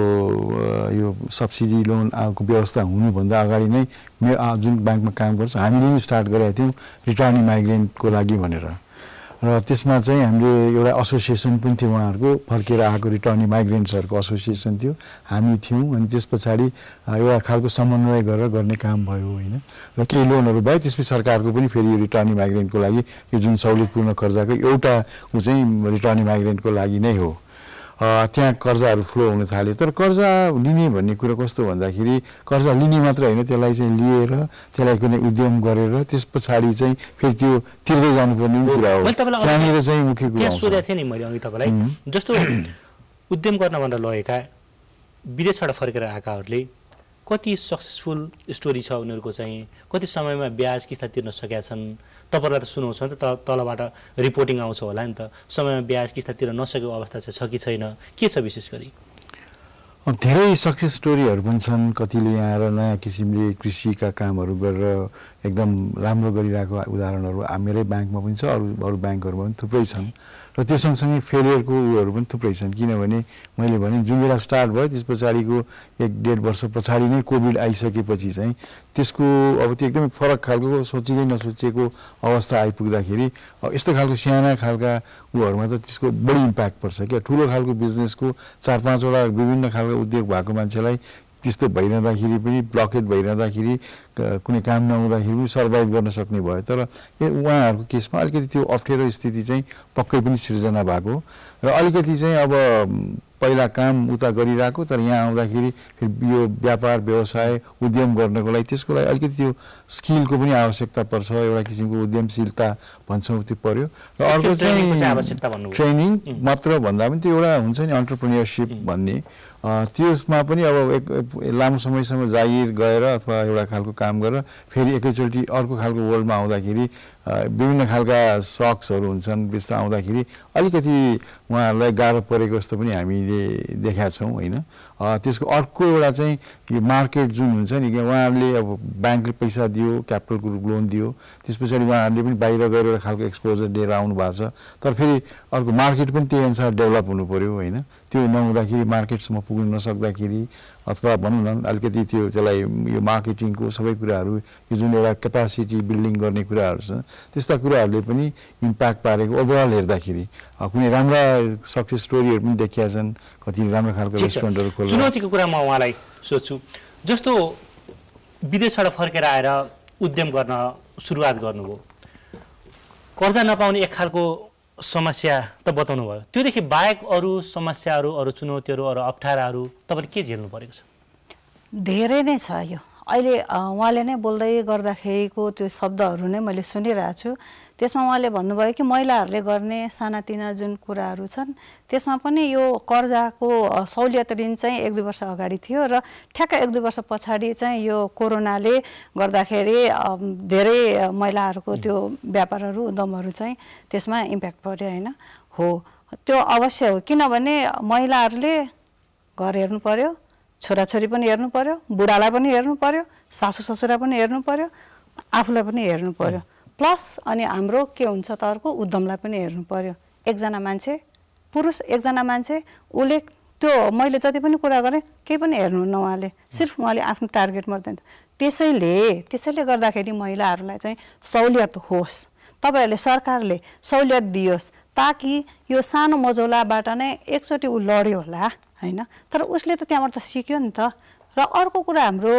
यो सब्सिडी लोन आएको व्यवस्था हुनुभन्दा अगाडि नै जुन ब्याङ्कमा काम गर्छ हामीले नै स्टार्ट गरेका थियौँ रिटर्निङ माइग्रेन्टको लागि भनेर। र त्यसमा चाहिँ हामीले एउटा एसोसिएसन पनि थियो, उहाँहरूको फर्केर आएको रिटर्निङ माइग्रेन्ट्सहरूको एसोसिएसन थियो, हामी थियौँ। अनि त्यस पछाडि एउटा खालको समन्वय गरेर गर्ने काम भयो होइन। र केही लोनहरू भयो त्यसपछि सरकारको पनि फेरि यो रिटर्निङ माइग्रेन्टको लागि यो जुन सहुलियतपूर्ण कर्जाको एउटा चाहिँ रिटर्निङ माइग्रेन्टको लागि नै हो। त्यहाँ कर्जाहरू फ्लो हुन थाल्यो। तर कर्जा लिने भन्ने कुरो कस्तो भन्दाखेरि कर्जा लिने मात्र होइन, त्यसलाई चाहिँ लिएर त्यसलाई कुनै उद्यम गरेर त्यस पछाडि चाहिँ फेरि त्यो तिर्दै जानुपर्ने कुरा हो। त्यहाँनिर चाहिँ मुख्य कुरा त्यहाँ सोधेको थिएँ नि मैले अघि तपाईँलाई, जस्तो उद्यम गर्न भनेर लगेका विदेशबाट फर्केर आएकाहरूले कति सक्सेसफुल स्टोरी छ उनीहरूको चाहिँ, कति समयमा ब्याज किस्ता तिर्न सकेका छन्। तपाईँहरूलाई त सुनाउँछ नि त, तलबाट रिपोर्टिङ आउँछ होला नि त, समयमा ब्याज किस्ता तिर्न नसकेको अवस्था चाहिँ छ कि छैन, के छ विशेष गरी? धेरै सक्सेस स्टोरीहरू पनि छन्। कतिले आएर नयाँ किसिमले कृषिका कामहरू गरेर एकदम राम्रो गरिरहेको उदाहरणहरू मेरै ब्याङ्कमा पनि छ, अरू ब्याङ्कहरूमा पनि थुप्रै छन्। र त्यो सँगसँगै फेलियरको उयोहरू पनि थुप्रै छन्। किनभने मैले भने जुन बेला स्टार्ट भयो त्यस पछाडिको 1-1.5 वर्ष पछाडि नै कोभिड आइसकेपछि चाहिँ त्यसको अब त्यो एकदमै फरक खालको सोचिँदै नसोचेको अवस्था आइपुग्दाखेरि यस्तो खालको साना खालका उयोहरूमा त त्यसको बढी इम्प्याक्ट पर्छ क्या। ठुलो खालको बिजनेसको 4-5 वटा विभिन्न खालको उद्योग भएको मान्छेलाई त्यस्तो भइरहँदाखेरि पनि ब्लकेट भइरहँदाखेरि कुनै काम नहुँदाखेरि पनि सर्भाइभ गर्न सक्ने भयो। तर उहाँहरूको केसमा अलिकति त्यो अप्ठ्यारो स्थिति चाहिँ पक्कै पनि सिर्जना भएको र अलिकति चाहिँ अब पहिला काम उता गरिरहेको तर यहाँ आउँदाखेरि यो व्यापार व्यवसाय उद्यम गर्नको लागि त्यसको लागि अलिकति त्यो स्किलको पनि आवश्यकता पर्छ, एउटा किसिमको उद्यमशीलता भन्छौँ त्यो पर्यो। र अर्को चाहिँ ट्रेनिङ मात्र भन्दा पनि त्यो एउटा हुन्छ नि एन्टरप्रेन्योरसिप भन्ने, त्यसमा पनि अब लामो समयसम्म जागिर गएर अथवा एउटा खालको काम गरेर फेरि एकैचोटि अर्को खालको वर्ल्डमा आउँदाखेरि विभिन्न खालका सक्सहरू हुन्छन्। त्यस्तो आउँदाखेरि अलिकति उहाँहरूलाई गाह्रो परेको जस्तो पनि हामीले देखाएको छौँ होइन। त्यसको अर्को एउटा चाहिँ यो मार्केट जुन हुन्छ नि, उहाँहरूले अब ब्याङ्कले पैसा दियो, क्यापिटलको लोन दियो, त्यस पछाडि उहाँहरूले पनि बाहिर गएर एउटा खालको एक्सपोजर लिएर आउनु भएको छ। तर फेरि अर्को मार्केट पनि त्यही अनुसार डेभलप हुनु पऱ्यो होइन। त्यो नहुँदाखेरि मार्केटसम्म पुग्नु नसक्दाखेरि अथवा भनौँ न अलिकति त्यसलाई यो मार्केटिङको सबै कुराहरू यो जुन एउटा क्यापासिटी बिल्डिङ गर्ने कुराहरू छ त्यस्ता कुराहरूले पनि इम्प्याक्ट पारेको ओभरअल हेर्दाखेरि कुनै राम्रा सक्सेस स्टोरीहरू पनि देखिया छन्। कति राम्रो खालको रेस्टुरेन्टहरू खोल्नु। चुनौतीको कुरा म उहाँलाई सोध्छु, जस्तो विदेशबाट फर्केर आएर उद्यम गर्न सुरुवात गर्नुभयो, कर्जा नपाउने एक खालको समस्या त बताउनु भयो, त्योदेखि बाहेक अरू समस्याहरू, अरू चुनौतीहरू, अरू अप्ठ्याराहरू तपाईँले के झेल्नु परेको छ? धेरै नै छ यो। अहिले उहाँले नै बोल्दै गर्दाखेरिको त्यो शब्दहरू नै मैले सुनिरहेको छु। त्यसमा उहाँले भन्नुभयो कि महिलाहरूले गर्ने सानातिना जुन कुराहरू छन् त्यसमा पनि यो कर्जाको सहुलियत ऋण चाहिँ 1-2 वर्ष अगाडि थियो र ठ्याक्क 1-2 वर्ष पछाडि चाहिँ यो कोरोनाले गर्दाखेरि धेरै महिलाहरूको त्यो व्यापारहरू उद्यमहरू चाहिँ त्यसमा इम्प्याक्ट पर्यो होइन। हो, त्यो अवश्य हो, किनभने महिलाहरूले घर हेर्नु पर्यो, छोराछोरी पनि हेर्नु पर्यो, बुढालाई पनि हेर्नु पर्यो, सासू ससुरा पनि हेर्नु पर्यो, आफूलाई पनि हेर्नु पर्यो, प्लस अनि हाम्रो के हुन्छ त अर्को उद्यमलाई पनि हेर्नु पर्यो। एकजना मान्छे पुरुष, एकजना मान्छे, उसले त्यो मैले जति पनि कुरा गरेँ केही पनि हेर्नुहुन्न उहाँले, सिर्फ उहाँले आफ्नो टार्गेट मात्रै। त्यसैले गर्दाखेरि महिलाहरूलाई चाहिँ सहुलियत होस्, तपाईँहरूले सरकारले सहुलियत दियोस् ताकि यो सानो मजौलाबाट नै एकचोटि ऊ लड्यो होला होइन। तर उसले त त्यहाँबाट त सिक्यो नि त। र अर्को कुरा हाम्रो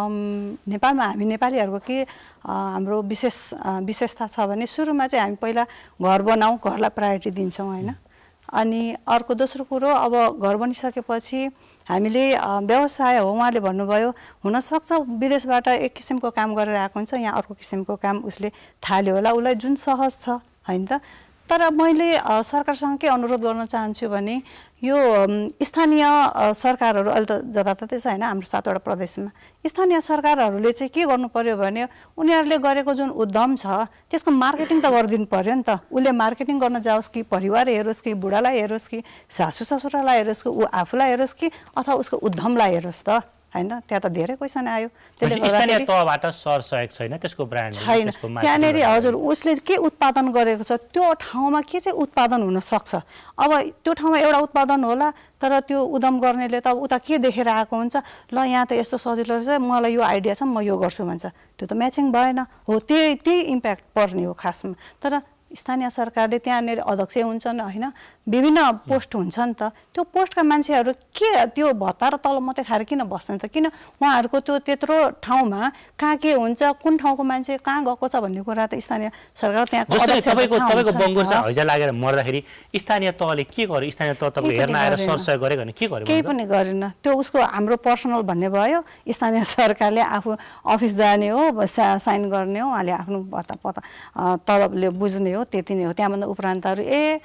नेपालमा हामी नेपालीहरूको के हाम्रो विशेषता छ भने सुरुमा चाहिँ हामी पहिला घर बनाऊ, घरलाई प्रायोरिटी दिन्छौँ होइन। अनि अर्को दोस्रो कुरो, अब घर बनिसकेपछि हामीले व्यवसाय हो, उहाँले भन्नुभयो हुनसक्छ विदेशबाट एक किसिमको काम गरेर आएको हुन्छ, यहाँ अर्को किसिमको काम उसले थाल्यो होला, उसलाई जुन सहज छ होइन त। तर मैले सरकारसँग के अनुरोध गर्न चाहन्छु भने यो स्थानीय सरकारहरू अहिले त जताततै छ होइन, हाम्रो 7वटा प्रदेशमा स्थानीय सरकारहरूले चाहिँ के गर्नु पर्यो भने उनीहरूले गरेको जुन उद्यम छ त्यसको मार्केटिङ त गरिदिनु पर्यो नि त। उसले मार्केटिङ गर्न जाओस् कि परिवार हेरोस् कि बुढालाई हेरोस् कि सासू ससुरालाई हेरोस् कि ऊ आफूलाई हेरोस् कि अथवा उसको उद्यमलाई हेरोस् त होइन। त्यहाँ त धेरै क्वेसन आयो, स्थानीय तहबाट सरसहयोग छैन, त्यसको ब्रान्ड छैन त्यहाँनिर। हजुर, उसले के उत्पादन गरेको छ त्यो ठाउँमा के चाहिँ उत्पादन हुन सक्छ। अब त्यो ठाउँमा एउटा उत्पादन होला तर त्यो उद्यम गर्नेले त उता के देखेर आएको हुन्छ, ल यहाँ त यस्तो सजिलो रहेछ, मलाई यो आइडिया छ म यो गर्छु भन्छ, त्यो त म्याचिङ भएन। हो, त्यही इम्प्याक्ट पर्ने हो खासमा। तर स्थानीय सरकारले त्यहाँनिर अध्यक्ष हुन्छन् होइन, विभिन्न पोस्ट हुन्छ नि त, त्यो पोस्टका मान्छेहरू के त्यो भत्ता र तलब मात्रै खाएर किन बस्छन् त? किन उहाँहरूको त्यो त्यत्रो ठाउँमा कहाँ के हुन्छ, कुन ठाउँको मान्छे कहाँ गएको छ भन्ने कुरा त स्थानीय सरकार त्यहाँको तपाईँको बङ्गुर चाहिँ हैजा लागेर मर्दाखेरि स्थानीय तहले के गर्यो? स्थानीय तह तपाईँले हेर्न आएर सरसहयोग गरेको भने के गर्यो? केही पनि गरेन। त्यो उसको हाम्रो पर्सनल भन्ने भयो, स्थानीय सरकारले आफू अफिस जाने हो, साइन गर्ने हो, उहाँले आफ्नो भत्ता पत्ता तलबले बुझ्ने हो, त्यति नै हो। त्यहाँभन्दा उपरान्तहरू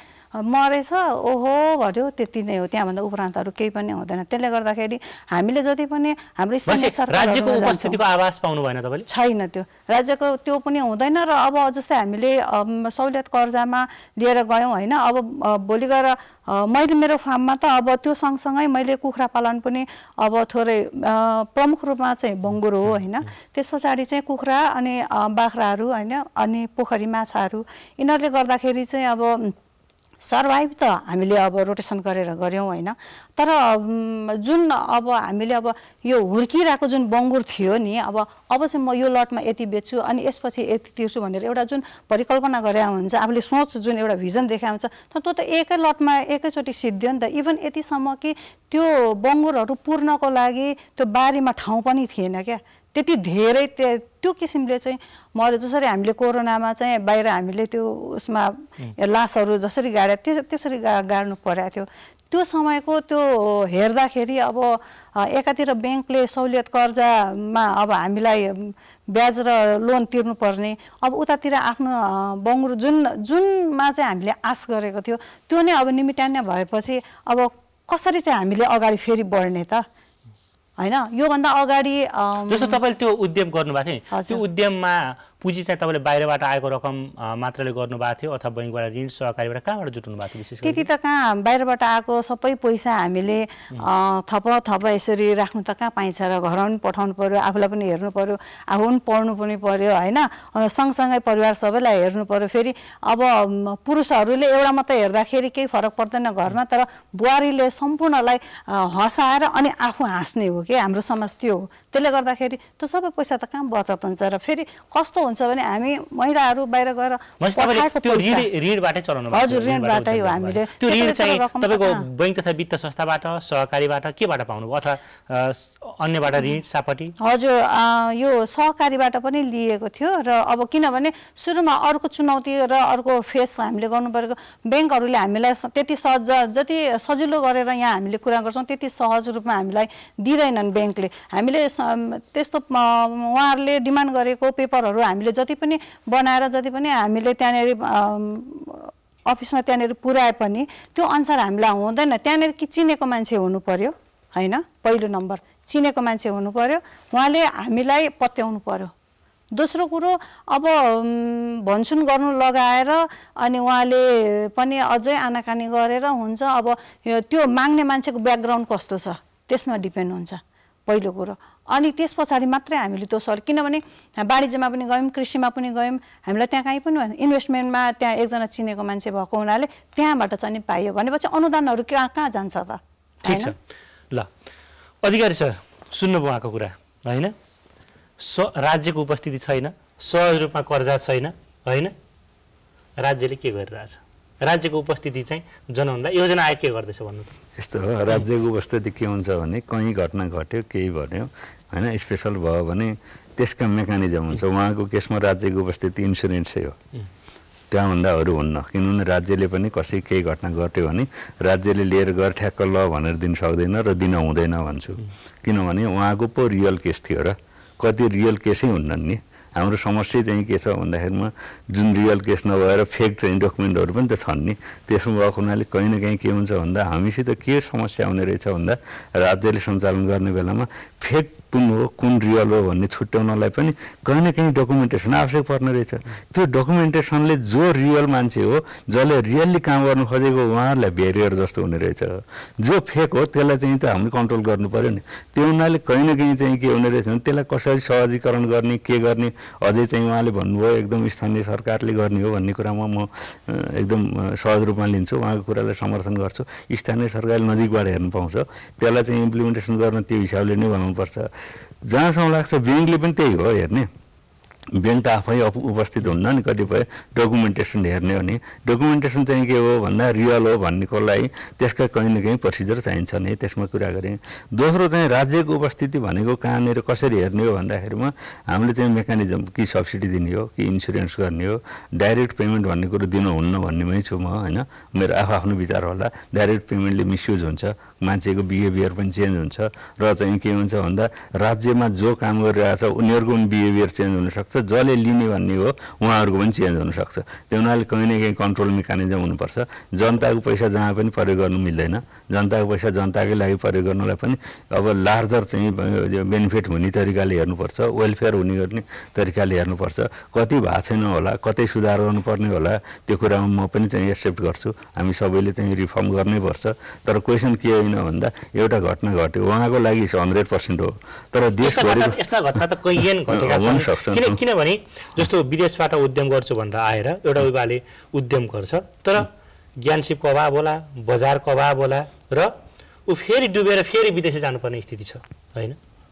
मरेछ ओहो भन्यो त्यति नै हो, त्यहाँभन्दा उपरान्तहरू केही पनि हुँदैन। त्यसले गर्दाखेरि हामीले जति पनि हाम्रो स्थानीय सरकार राज्यको उपस्थितिको आभास पाउनु भएन तपाईँले? छैन, त्यो राज्यको त्यो पनि हुँदैन। र अब जस्तै हामीले सहुलियत कर्जामा लिएर गयौँ होइन, अब भोलि गएर मैले मेरो फार्ममा त अब त्यो सँगसँगै मैले कुखुरा पालन पनि अब थोरै प्रमुख रूपमा चाहिँ बङ्गुर हो होइन, त्यस पछाडि चाहिँ कुखुरा अनि बाख्राहरू होइन, अनि पोखरी माछाहरू, यिनीहरूले गर्दाखेरि चाहिँ अब सर्भाइभ त हामीले अब रोटेसन गरेर गऱ्यौँ होइन। तर जुन अब हामीले अब यो हुर्किरहेको जुन बङ्गुर थियो नि, अब चाहिँ म यो लटमा यति बेच्छु अनि यसपछि यति तिर्छु भनेर एउटा जुन परिकल्पना गरे हुन्छ, आफूले सोच जुन एउटा भिजन देखाए हुन्छ, तर त्यो त एकै लटमा एकैचोटि सिद्धियो नि त। इभन यतिसम्म कि त्यो बङ्गुरहरू पुर्नको लागि त्यो बारीमा ठाउँ पनि थिएन क्या, त्यति धेरै त्यो किसिमले चाहिँ मऱ्यो। जसरी हामीले कोरोनामा चाहिँ बाहिर हामीले त्यो उसमा लासहरू जसरी गाडे त्यसरी गाड्नु परेको थियो, त्यो समयको त्यो हेर्दाखेरि अब एकातिर ब्याङ्कले सहुलियत कर्जामा अब हामीलाई ब्याज र लोन तिर्नुपर्ने, अब उतातिर आफ्नो बङ्गुर जुनमा चाहिँ हामीले आश गरेको थियो त्यो नै अब निमिट्यान्य भएपछि अब कसरी चाहिँ हामीले अगाडि फेरि बढ्ने त होइन। योभन्दा अगाडि जस्तो तपाईँले त्यो उद्यम गर्नुभएको थियो नि, त्यो उद्यममा पुँजी चाहिँ तपाईँले बाहिरबाट आएको रकम मात्रले गर्नुभएको थियो अथवा बैङ्कबाट ऋण सहकारीबाट कहाँबाट जुटाउनु भएको थियो? विशेष त्यति त कहाँ, बाहिरबाट आएको सबै पैसा हामीले थप यसरी राख्नु त कहाँ पाइन्छ र, घरमा पनि पठाउनु पर्यो, आफूलाई पनि हेर्नु पर्यो, आफू पनि पढ्नु पनि पर्यो होइन, सँगसँगै परिवार सबैलाई हेर्नु पर्यो। फेरि अब पुरुषहरूले एउटा मात्रै हेर्दाखेरि केही फरक पर्दैन घरमा, तर बुहारीले सम्पूर्णलाई हँसाएर अनि आफू हाँस्ने हो कि हाम्रो समाज त्यो हो। त्यसले गर्दाखेरि त्यो सबै पैसा त कहाँ बचत हुन्छ र फेरि कस्तो हुन्छ हुन्छ भने हामी महिलाहरू बाहिर गएर त्यो ऋणबाटै चलाउनु भएको? हजुर, ऋणबाटै हो। हामीले त्यो ऋण चाहिँ तपाईँको बैंक तथा वित्त संस्थाबाट, सहकारीबाट केबाट पाउनुभयो अथवा अन्यबाट ऋण सापटी? हजुर, यो सहकारीबाट पनि लिएको थियो र अब किनभने सुरुमा अर्को चुनौती र अर्को फेस हामीले गर्नु परेको, ब्याङ्कहरूले हामीलाई त्यति जति सजिलो गरेर यहाँ हामीले कुरा गर्छौँ त्यति सहज रूपमा हामीलाई दिँदैनन् ब्याङ्कले। हामीले त्यस्तो उहाँहरूले डिमान्ड गरेको पेपरहरू हामीले जति पनि बनाएर जति पनि हामीले त्यहाँनिर अफिसमा त्यहाँनिर पुऱ्याए पनि त्यो अनुसार हामीलाई हुँदैन। त्यहाँनिर कि चिनेको मान्छे हुनु पर्यो होइन, पहिलो नम्बर चिनेको मान्छे हुनु पर्यो, उहाँले हामीलाई पत्याउनु पर्यो। दोस्रो कुरो अब भन्छुन गर्नु लगाएर अनि उहाँले पनि अझै आनाकानी गरेर हुन्छ। अब त्यो माग्ने मान्छेको ब्याकग्राउन्ड कस्तो छ त्यसमा डिपेन्ड हुन्छ पहिलो कुरो। अनि त्यस पछाडि मात्रै हामीले त्यो किनभने वाणिज्यमा पनि गयौँ, कृषिमा पनि गयौँ, हामीलाई त्यहाँ कहीँ पनि इन्भेस्टमेन्टमा त्यहाँ एकजना चिनेको मान्छे भएको हुनाले त्यहाँबाट चाहिँ पाइयो भनेपछि अनुदानहरू कहाँ जान्छ त? ठिक छ ल, अधिकारी सर सुन्नुभयो उहाँको कुरा होइन? राज्यको उपस्थिति छैन, सहज रूपमा कर्जा छैन होइन, राज्यले के गरिरहेछ? राज्यको उपस्थिति चाहिँ जनाउँदा योजना आयोग के गर्दैछ भन्नु त? यस्तो हो, राज्यको उपस्थिति के हुन्छ भने कहीँ घटना घट्यो केही भन्यो होइन, स्पेसल भयो भने त्यसका मेकानिजम हुन्छ। उहाँको केसमा राज्यको उपस्थिति इन्सुरेन्सै हो, त्यहाँभन्दा अरू हुन्न। किनभने राज्यले पनि कसै केही घटना घट्यो भने राज्यले लिएर गएर ठ्याक्क ल भनेर दिन सक्दैन र दिन हुँदैन भन्छु। किनभने उहाँको पो रियल केस थियो र, कति रियल केसै हुन्नन् नि। हाम्रो समस्या चाहिँ के छ भन्दाखेरिमा जुन रियल केस नभएर फेक चाहिँ डकुमेन्टहरू पनि त छन् नि। त्यसमा भएको हुनाले कहीँ न कहीँ के हुन्छ भन्दा हामीसित के समस्या आउने रहेछ भन्दा राज्यले सञ्चालन गर्ने बेलामा फेक कुन हो कुन रियल हो भन्ने छुट्याउनलाई पनि कहीँ न कहीँ डकुमेन्टेसन आवश्यक पर्ने रहेछ। त्यो डकुमेन्टेसनले जो रियल मान्छे हो जसले रियल्ली काम गर्नु खोजेको उहाँहरूलाई बेरियर जस्तो हुने रहेछ। जो फेक हो त्यसलाई चाहिँ त हामीले कन्ट्रोल गर्नु पऱ्यो नि। त्यो हुनाले कहीँ न कहीँ चाहिँ के हुने रहेछ भने त्यसलाई कसरी सहजीकरण गर्ने के गर्ने अझै चाहिँ उहाँले भन्नुभयो एकदम स्थानीय सरकारले गर्ने हो भन्ने कुरामा म एकदम सहज रूपमा लिन्छु, उहाँको कुरालाई समर्थन गर्छु। स्थानीय सरकारले नजिकबाट हेर्नु पाउँछ, त्यसलाई चाहिँ इम्प्लिमेन्टेसन गर्न त्यो हिसाबले नै बनाउनुपर्छ। जहाँसम्म लाग्छ ब्याङ्कले पनि त्यही हो हेर्ने, ब्याङ्क त आफै उपस्थित हुन्न नि, कतिपय डकुमेन्टेसन हेर्ने हो नि। डकुमेन्टेसन चाहिँ के हो भन्दा रियल हो भन्नेको लागि त्यसका कहीँ न कहीँ प्रोसिजर चाहिन्छ नि, त्यसमा कुरा गरेँ। दोस्रो चाहिँ राज्यको उपस्थिति भनेको कहाँनिर कसरी हेर्ने हो भन्दाखेरिमा हामीले चाहिँ मेकानिजम कि सब्सिडी दिने हो कि इन्सुरेन्स गर्ने हो, डाइरेक्ट पेमेन्ट भन्ने कुरो दिनुहुन्न भन्नेमै छु म होइन। मेरो आफ्नो विचार होला, डाइरेक्ट पेमेन्टले मिसयुज हुन्छ, मान्छेको बिहेभियर पनि चेन्ज हुन्छ र चाहिँ के हुन्छ भन्दा राज्यमा जो काम गरिरहेछ उनीहरूको पनि बिहेभियर चेन्ज हुनसक्छ, जसले लिने भन्ने हो उहाँहरूको पनि चेन्ज हुनसक्छ। त्यो हुनाले कहीँ न कहीँ कन्ट्रोल मेकानिजम हुनुपर्छ। जनताको पैसा जहाँ पनि प्रयोग गर्नु मिल्दैन, जनताको पैसा जनताकै लागि प्रयोग गर्नलाई पनि अब लार्जर चाहिँ बेनिफिट हुने तरिकाले हेर्नुपर्छ, वेलफेयर हुने गर्ने तरिकाले हेर्नुपर्छ। कति भएको छैन होला, कतै सुधार गर्नुपर्ने होला, त्यो कुरामा म पनि चाहिँ एक्सेप्ट गर्छु। हामी सबैले चाहिँ रिफर्म गर्नैपर्छ। तर क्वेसन के होइन भन्दा एउटा घटना घट्यो उहाँको लागि 100% हो, तर देशभरिको यस्ता घटना त कहीँ घटेका छन्। किनभने जस्तो विदेशबाट उद्यम गर्छु भनेर आएर एउटा युवाले उद्यम गर्छ, तर ज्ञानसिपको अभाव होला, बजारको अभाव होला र ऊ फेरि डुबेर फेरि विदेश जानुपर्ने स्थिति छ होइन।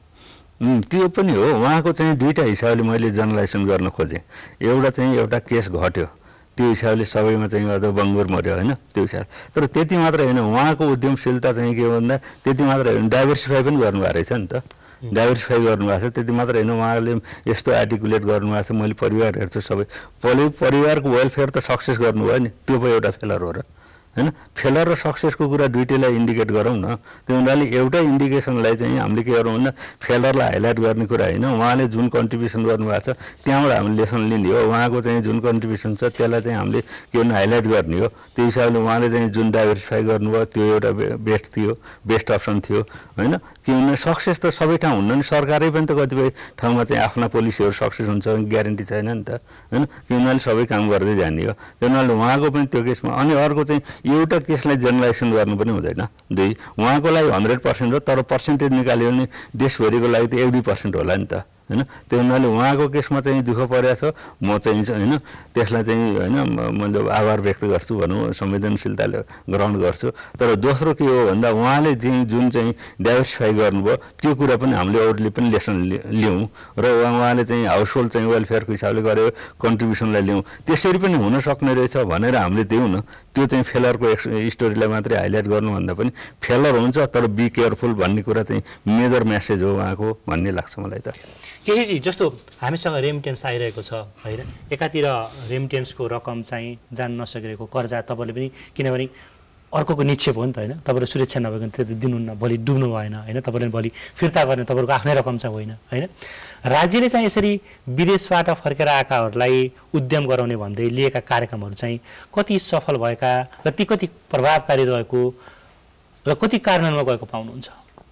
त्यो पनि हो। उहाँको चाहिँ दुईवटा हिसाबले मैले जर्नलाइजेसन गर्न खोजेँ। एउटा केस घट्यो त्यो हिसाबले सबैमा चाहिँ अझ बङ्गुर मऱ्यो होइन, त्यो हिसाब। तर त्यति मात्र होइन, उहाँको उद्यमशीलता चाहिँ के भन्दा त्यति मात्र होइन, डाइभर्सिफाई पनि गर्नुभएको रहेछ नि त। डाइभर्सिफाई गर्नुभएको छ। त्यति मात्र होइन, उहाँले यस्तो आर्टिकुलेट गर्नुभएको छ, मैले परिवार हेर्छु सबै, परिवारको वेलफेयर त सक्सेस गर्नुभयो नि, त्यो पो एउटा फेलर हो र होइन। फेलर र सक्सेसको कुरा दुइटैलाई इन्डिकेट गरौँ न। त्यो हुनाले एउटा इन्डिकेसनलाई चाहिँ हामीले के गरौँ भन्दा फेलरलाई हाइलाइट गर्ने कुरा होइन, उहाँले जुन कन्ट्रिब्युसन गर्नुभएको छ त्यहाँबाट हामीले लेसन लिने हो। उहाँको चाहिँ जुन कन्ट्रिब्युसन छ त्यसलाई चाहिँ हामीले के भन्नु हाइलाइट गर्ने हो। त्यो हिसाबले उहाँले चाहिँ जुन डाइभर्सिफाई गर्नुभयो त्यो एउटा बेस्ट थियो, बेस्ट अप्सन थियो होइन। किनभने सक्सेस त सबै ठाउँ हुन्न नि, सरकारै पनि त कतिपय ठाउँमा चाहिँ आफ्ना पोलिसीहरू सक्सेस हुन्छ ग्यारेन्टी छैन नि त होइन। किनभने सबै काम गर्दै जाने हो। त्यो हुनाले उहाँको पनि त्यो केसमा। अनि अर्को चाहिँ एउटा केसलाई जेनरलाइजेसन गर्नु पनि हुँदैन। दुई, उहाँको लागि 100% हो, तर पर्सेन्टेज निकाल्यो भने देशभरिको लागि त 1-2% होला नि त हैन। त्यो हुनाले उहाँको केसमा चाहिँ दुःख परेको छ, म चाहिँ हैन त्यसलाई चाहिँ हैन मतलब आभार व्यक्त गर्छु भनौँ, संवेदनशीलताले ग्रहण गर्छु। तर दोस्रो के हो भन्दा उहाँले चाहिँ जुन चाहिँ डाइभर्सिफाई गर्नुभयो त्यो कुरा पनि हामीले अरूले पनि लेसन लियौँ र उहाँले चाहिँ हाउस होल्ड चाहिँ वेलफेयरको हिसाबले गरेर कन्ट्रिब्युसनलाई लियौँ, त्यसरी पनि हुन सक्ने रहेछ भनेर हामीले दिउँ न। त्यो चाहिँ फेलरको स्टोरीलाई मात्रै हाइलाइट गर्नुभन्दा पनि फेलर हुन्छ तर बी केयरफुल भन्ने कुरा चाहिँ मेजर मेसेज हो उहाँको भन्ने लाग्छ मलाई त। केहीजी जस्तो हामीसँग रेमिटेन्स आइरहेको छ होइन, एकातिर रेमिटेन्सको रकम चाहिँ जान नसकिरहेको कर्जा तपाईँले पनि, किनभने अर्कोको निक्षेप हो नि त होइन, तपाईँले सुरक्षा नभइकन त्यो दिनुहुन्न, भोलि डुब्नु भएन होइन, तपाईँले भोलि फिर्ता गर्ने तपाईँको आफ्नै रकम चाहिँ होइन होइन। राज्यले चाहिँ यसरी विदेशबाट फर्केर आएकाहरूलाई उद्यम गराउने भन्दै लिएका कार्यक्रमहरू चाहिँ कति सफल भएका र ती कति प्रभावकारी रहेको र कति कार्यान्वयनमा गएको पाउनुहुन्छ?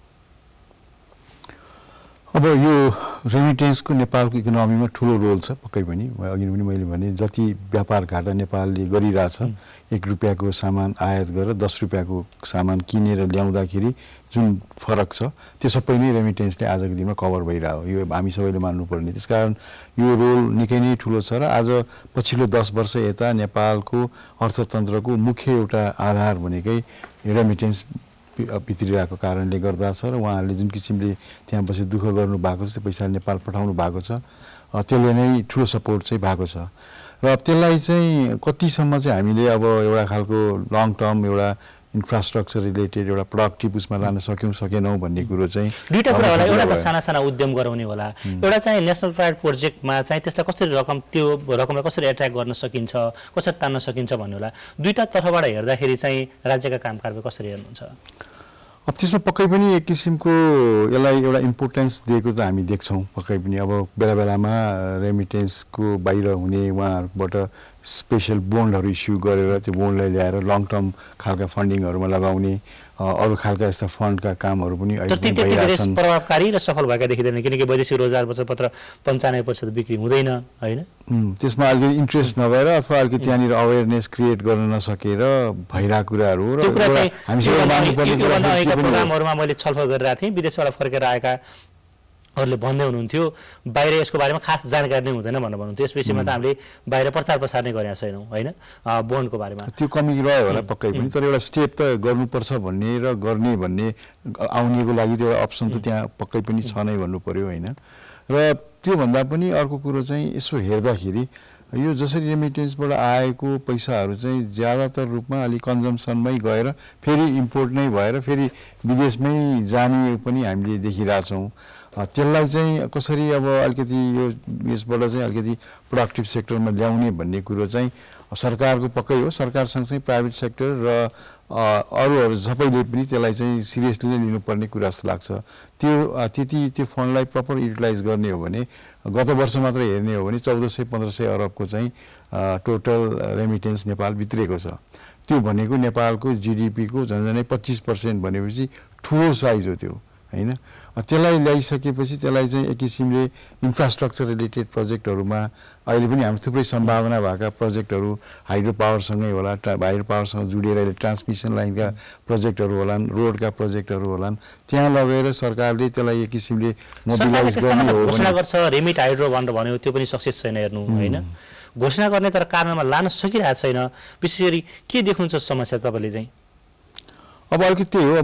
अब यो रेमिटेन्सको नेपालको इकोनोमीमा ठुलो रोल छ पक्कै पनि। अघि पनि मैले भने जति व्यापार घाटा नेपालले गरिरहेछ, 1 रुपियाँको सामान आयात गरेर 10 रुपियाँको सामान किनेर ल्याउँदाखेरि जुन फरक छ त्यो सबै नै रेमिटेन्सले आजको दिनमा कभर भइरहेको, यो हामी सबैले मान्नुपर्ने। त्यसकारण यो रोल निकै नै ठुलो छ र आज पछिल्लो 10 वर्ष यता नेपालको अर्थतन्त्रको मुख्य एउटा आधार भनेकै रेमिटेन्स भित्रिरहेको कारणले गर्दा छ र उहाँहरूले जुन किसिमले त्यहाँ बसेर दुःख गर्नु भएको छ, त्यो पैसा नेपाल पठाउनु भएको छ, त्यसले नै ठुलो सपोर्ट चाहिँ भएको छ। र त्यसलाई चाहिँ कतिसम्म चाहिँ हामीले अब एउटा खालको लङ टर्म एउटा इन्फ्रास्ट्रक्चर रिलेटेड एउटा प्रोडक्टिभ उसमा लान सक्यौँ सकेनौँ भन्ने कुरो चाहिँ दुईटा कुरा होला। एउटा त साना साना उद्यम गराउने होला, एउटा चाहिँ नेसनल प्राइड प्रोजेक्टमा चाहिँ त्यसलाई कसरी त्यो रकमलाई कसरी एट्र्याक्ट गर्न सकिन्छ, कसरी तान्न सकिन्छ भन्ने होला। दुईटा तर्फबाट हेर्दाखेरि चाहिँ राज्यका काम कारबाही कसरी हेर्नुहुन्छ? अब त्यसमा पक्कै पनि एक किसिमको यसलाई एउटा इम्पोर्टेन्स दिएको त हामी देख्छौँ पक्कै पनि। अब बेला बेलामा रेमिटेन्सको बाहिर हुने उहाँहरूबाट स्पेसल बोन्डहरू इस्यु गरेर त्यो बोन्डलाई ल्याएर लङ टर्म खालका फन्डिङहरूमा लगाउने अरू खालका यस्ता फन्डका कामहरू पनि भइरहेछन्। प्रभावकारी र सफल भएका देखिँदैन, किनकि वैदेशिक रोजगार बचतपत्र 95% बिक्री हुँदैन होइन। त्यसमा अलिकति इन्ट्रेस्ट नभएर अथवा अलिकति त्यहाँनिर अवेरनेस क्रिएट गर्न नसकेर भइरहेको कुराहरू हो। र प्रोग्रामहरूमा मैले छलफल गरिरहेको थिएँ, विदेशबाट फर्केर आएका अरूले भन्दै हुनुहुन्थ्यो बाहिर यसको बारेमा खास जानकारी नै हुँदैन भनेर भन्नुहुन्थ्यो। यस विषयमा त हामीले बाहिर प्रचार प्रसार नै गरेका छैनौँ होइन बोन्डको बारेमा। त्यो कमी रह्यो होला पक्कै पनि, तर एउटा स्टेप त गर्नुपर्छ भन्ने र गर्ने भन्ने आउनेको लागि त्यो एउटा अप्सन त त्यहाँ पक्कै पनि छ नै भन्नु पर्यो होइन। र त्योभन्दा पनि अर्को कुरो चाहिँ यसो हेर्दाखेरि यो जसरी रेमिटेन्सबाट आएको पैसाहरू चाहिँ ज्यादातर रूपमा अलिक कन्जम्सनमै गएर फेरि इम्पोर्ट नै भएर फेरि विदेशमै जाने पनि हामीले देखिरहेछौँ। त्यसलाई चाहिँ कसरी अब अलिकति यो यसबाट चाहिँ अलिकति प्रोडक्टिभ सेक्टरमा ल्याउने भन्ने कुरो चाहिँ सरकारको पक्कै हो, सरकार सँगसँगै प्राइभेट सेक्टर र अरूहरू सबैले पनि त्यसलाई चाहिँ सिरियसली नै लिनुपर्ने कुरा जस्तो लाग्छ। त्यो फन्डलाई प्रपर युटिलाइज गर्ने हो भने गत वर्ष मात्र हेर्ने हो भने 1400-1500 अरबको चाहिँ टोटल रेमिटेन्स नेपाल भित्रिएको छ। त्यो भनेको नेपालको जिडिपीको झन्झनै 25% भनेपछि ठुलो साइज हो त्यो होइन। त्यसलाई ल्याइसकेपछि त्यसलाई चाहिँ एक किसिमले इन्फ्रास्ट्रक्चर रिलेटेड प्रोजेक्टहरूमा अहिले पनि हाम्रो थुप्रै सम्भावना भएका प्रोजेक्टहरू हाइड्रो पावरसँगै होला, हाइड्रो पावरसँग जोडिएर ट्रान्समिसन लाइनका प्रोजेक्टहरू होलान्, रोडका प्रोजेक्टहरू होलान्, त्यहाँ लगेर सरकारले त्यसलाई एक किसिमले मोबिलाइज गर्ने हो। घोषणा गर्छ रेमिट हाइड्रो भनेर भन्यो, त्यो पनि सक्सेस छैन हेर्नु होइन। घोषणा गर्ने तर कारणमा लान सकिरहेको छैन। विशेष गरी के देख्नुहुन्छ समस्या तपाईँले चाहिँ? अब अलिकति त्यही हो, अब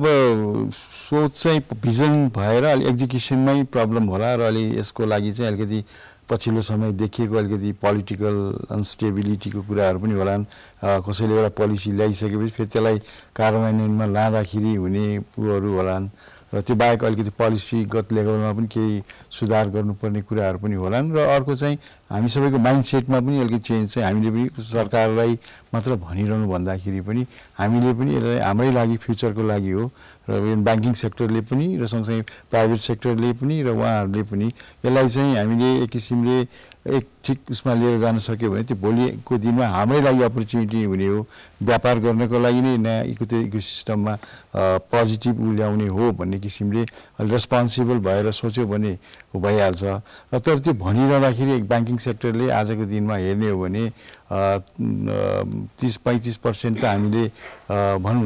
सोच चाहिँ भिजन भएर अलि एक्जिक्युसनमै प्रब्लम होला र अलि यसको लागि चाहिँ अलिकति पछिल्लो समय देखिएको अलिकति पोलिटिकल अनस्टेबिलिटीको कुराहरू पनि होलान्। कसैले एउटा पोलिसी ल्याइसकेपछि फेरि त्यसलाई कार्यान्वयनमा लाँदाखेरि हुने कुरोहरू होलान् र त्यो बाहेक अलिकति पोलिसीगत लेभलमा पनि केही सुधार गर्नुपर्ने कुराहरू पनि होलान्। र अर्को चाहिँ हामी सबैको माइन्डसेटमा पनि अलिकति चेन्ज चाहिँ हामीले पनि सरकारलाई मात्र भनिरहनु भन्दाखेरि पनि हामीले पनि यसलाई हाम्रै लागि फ्युचरको लागि हो र ब्याङ्किङ सेक्टरले पनि र सँगसँगै प्राइभेट सेक्टरले पनि र उहाँहरूले पनि यसलाई चाहिँ हामीले एक किसिमले एक ठिक उसमा लिएर जान सक्यो भने त्यो भोलिको दिनमा हाम्रै लागि अपर्च्युनिटी हुने हो, व्यापार गर्नको लागि नै नयाँ इकोसिस्टममा पोजिटिभ ल्याउने हो भन्ने किसिमले रेस्पोन्सिबल भएर सोच्यो भने भइहाल्छ। तर त्यो भनिरहँदाखेरि ब्याङ्किङ सेक्टरले आजको दिनमा हेर्ने हो भने 30-35% त हामीले भनौँ न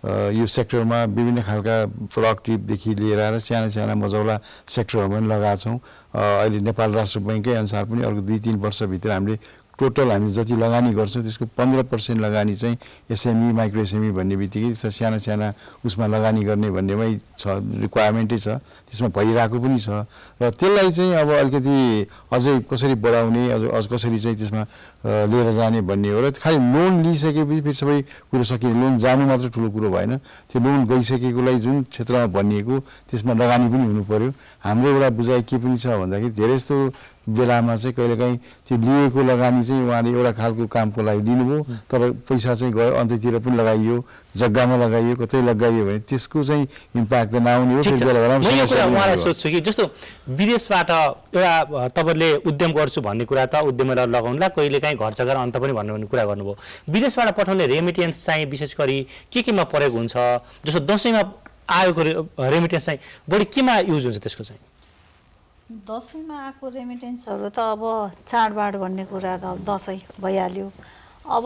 यो सेक्टरमा विभिन्न खालका प्रोडक्टिभदेखि लिएर साना साना मजौला सेक्टरहरू पनि लगाएका छौँ। अहिले नेपाल राष्ट्र बैङ्ककै अनुसार पनि अर्को 2-3 वर्षभित्र हामीले टोटल हामी जति लगानी गर्छौँ त्यसको 15% लगानी चाहिँ एसएमई माइक्रो एसएमई भन्ने बित्तिकै साना साना उसमा लगानी गर्ने भन्नेमै छ, रिक्वायरमेन्टै छ, त्यसमा भइरहेको पनि छ। र त्यसलाई चाहिँ अब अलिकति अझै कसरी बढाउने अझ कसरी चाहिँ त्यसमा लिएर जाने भन्ने हो। र खालि लोन लिइसकेपछि फेरि सबै कुरो सकिन्छ। लोन जानु मात्र ठुलो कुरो भएन, त्यो लोन गइसकेकोलाई जुन क्षेत्रमा भनिएको त्यसमा लगानी पनि हुनु पर्यो। हाम्रो एउटा बुझाइ के पनि छ भन्दाखेरि धेरै जस्तो बेलामा चाहिँ कहिलेकाहीँ त्यो लिएको लगानी चाहिँ उहाँले एउटा खालको कामको लागि लिनुभयो, तर पैसा चाहिँ गयो अन्ततिर पनि लगाइयो, जग्गामा लगाइयो, कतै लगाइयो भने त्यसको चाहिँ इम्प्याक्ट त नआउने हो। उहाँलाई सोध्छु कि जस्तो विदेशबाट एउटा तपाईँले उद्यम गर्छु भन्ने कुरा त उद्यमलाई लगाउनुला, कहिलेकाहीँ घर जग्गा अन्त पनि भन्ने कुरा गर्नुभयो। विदेशबाट पठाउने रेमिटेन्स चाहिँ विशेष गरी केमा प्रयोग हुन्छ? जस्तो दसैँमा आएको रेमिटेन्स चाहिँ बढी केमा युज हुन्छ? त्यसको चाहिँ दसैँमा आएको रेमिटेन्सहरू त अब चाडबाड भन्ने कुरा त दसैँ भइहाल्यो। अब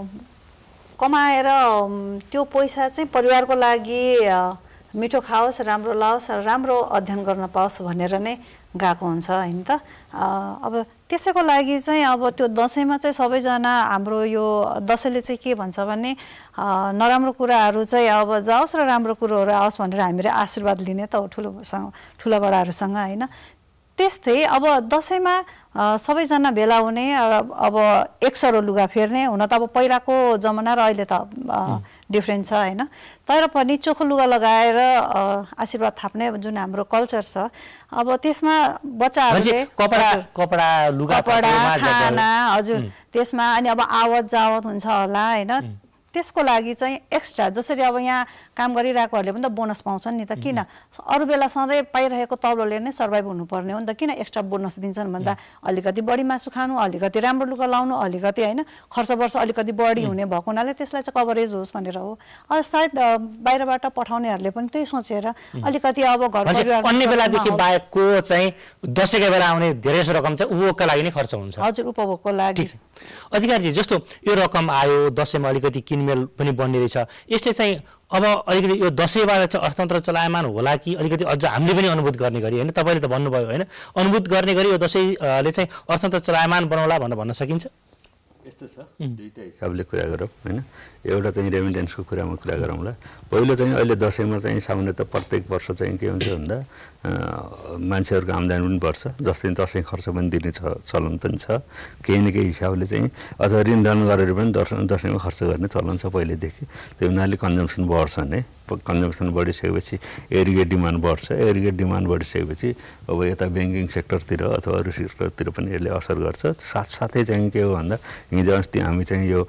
कमाएर त्यो पैसा चाहिँ परिवारको लागि मिठो खाओस्, राम्रो लाओस्, राम्रो अध्ययन गर्न पाओस् भनेर नै गएको हुन्छ हैन त। अब त्यसैको लागि चाहिँ अब त्यो दसैँमा चाहिँ सबैजना हाम्रो यो दसैँले चाहिँ के भन्छ भने नराम्रो कुराहरू चाहिँ अब जाओस् र राम्रो कुरोहरू आओस् भनेर हामीले आशीर्वाद लिने त हो ठुला बडाहरूसँग हैन। त्यस्तै अब दसैँमा सबैजना भेला हुने, अब एकसरो लुगा फेर्ने, हुन त अब पहिलाको जमाना र अहिले त डिफ्रेन्ट छ हैन, तर पनि चोखो लुगा लगाएर आशीर्वाद थाप्ने जुन हाम्रो कल्चर छ, अब त्यसमा बच्चाहरूले कपडा लुगा खाना हजुर त्यसमा अनि अब आवत जावत हुन्छ होला हैन। त्यसको लागि चाहिँ एक्स्ट्रा जसरी अब यहाँ काम गरिरहेकोहरूले पनि त बोनस पाउँछन् नि त, किन अरू बेला सधैँ पाइरहेको तौलोले नै सर्भाइभ हुनुपर्ने हो नि त, किन एक्स्ट्रा बोनस दिन्छन् भन्दा अलिकति बढी मासु खानु, अलिकति राम्रो लुगा लाउनु, अलिकति होइन खर्च वर्ष अलिकति बढी हुने भएको हुनाले त्यसलाई चाहिँ कभरेज होस् भनेर हो। सायद बाहिरबाट पठाउनेहरूले पनि त्यही सोचेर अलिकति अब घर परिवार अन्य बेलादेखि बाहेकको चाहिँ दसैँको बेला आउने धेरै रकम चाहिँ उपभोगका लागि नै खर्च हुन्छ। हजुर उपभोगको लागि। अधिकारजी जस्तो यो रकम आयो दसैँमा अलिकति किनमेल पनि बन्ने रहेछ, यसले चाहिँ अब अलिकति यो दसैँबाट चाहिँ अर्थतन्त्र चलायमान होला कि अलिकति अझ हामीले पनि अनुभूत गर्ने गरी होइन, तपाईँले त भन्नुभयो होइन, अनुभूत गर्ने गरी यो दसैँले चाहिँ अर्थतन्त्र चलायमान बनाउला भनेर भन्न सकिन्छ? यस्तो छ, दुईटा हिसाबले कुरा गरौँ होइन। एउटा चाहिँ रेमिटेन्सको कुरामा कुरा गरौँला। पहिलो चाहिँ अहिले दसैँमा चाहिँ सामान्यतः प्रत्येक वर्ष चाहिँ के हुन्छ भन्दा मान्छेहरूको आम्दानी पनि बढ्छ, जस्तै दसैँ खर्च पनि दिने चलन पनि छ। केही न केही हिसाबले चाहिँ अथवा ऋणदान गरेर पनि दसैँमा खर्च गर्ने चलन छ पहिलेदेखि। त्यो हुनाले कन्जम्सन बढ्छ नै, कन्जम्सन बढिसकेपछि एग्रिगेट डिमान्ड बढ्छ, एग्रिगेट डिमान्ड बढिसकेपछि अब यता ब्याङ्किङ सेक्टरतिर अथवा अरू सेक्टरतिर पनि यसले असर गर्छ। साथसाथै चाहिँ के हो भन्दा हिजो अस्ति हामी चाहिँ यो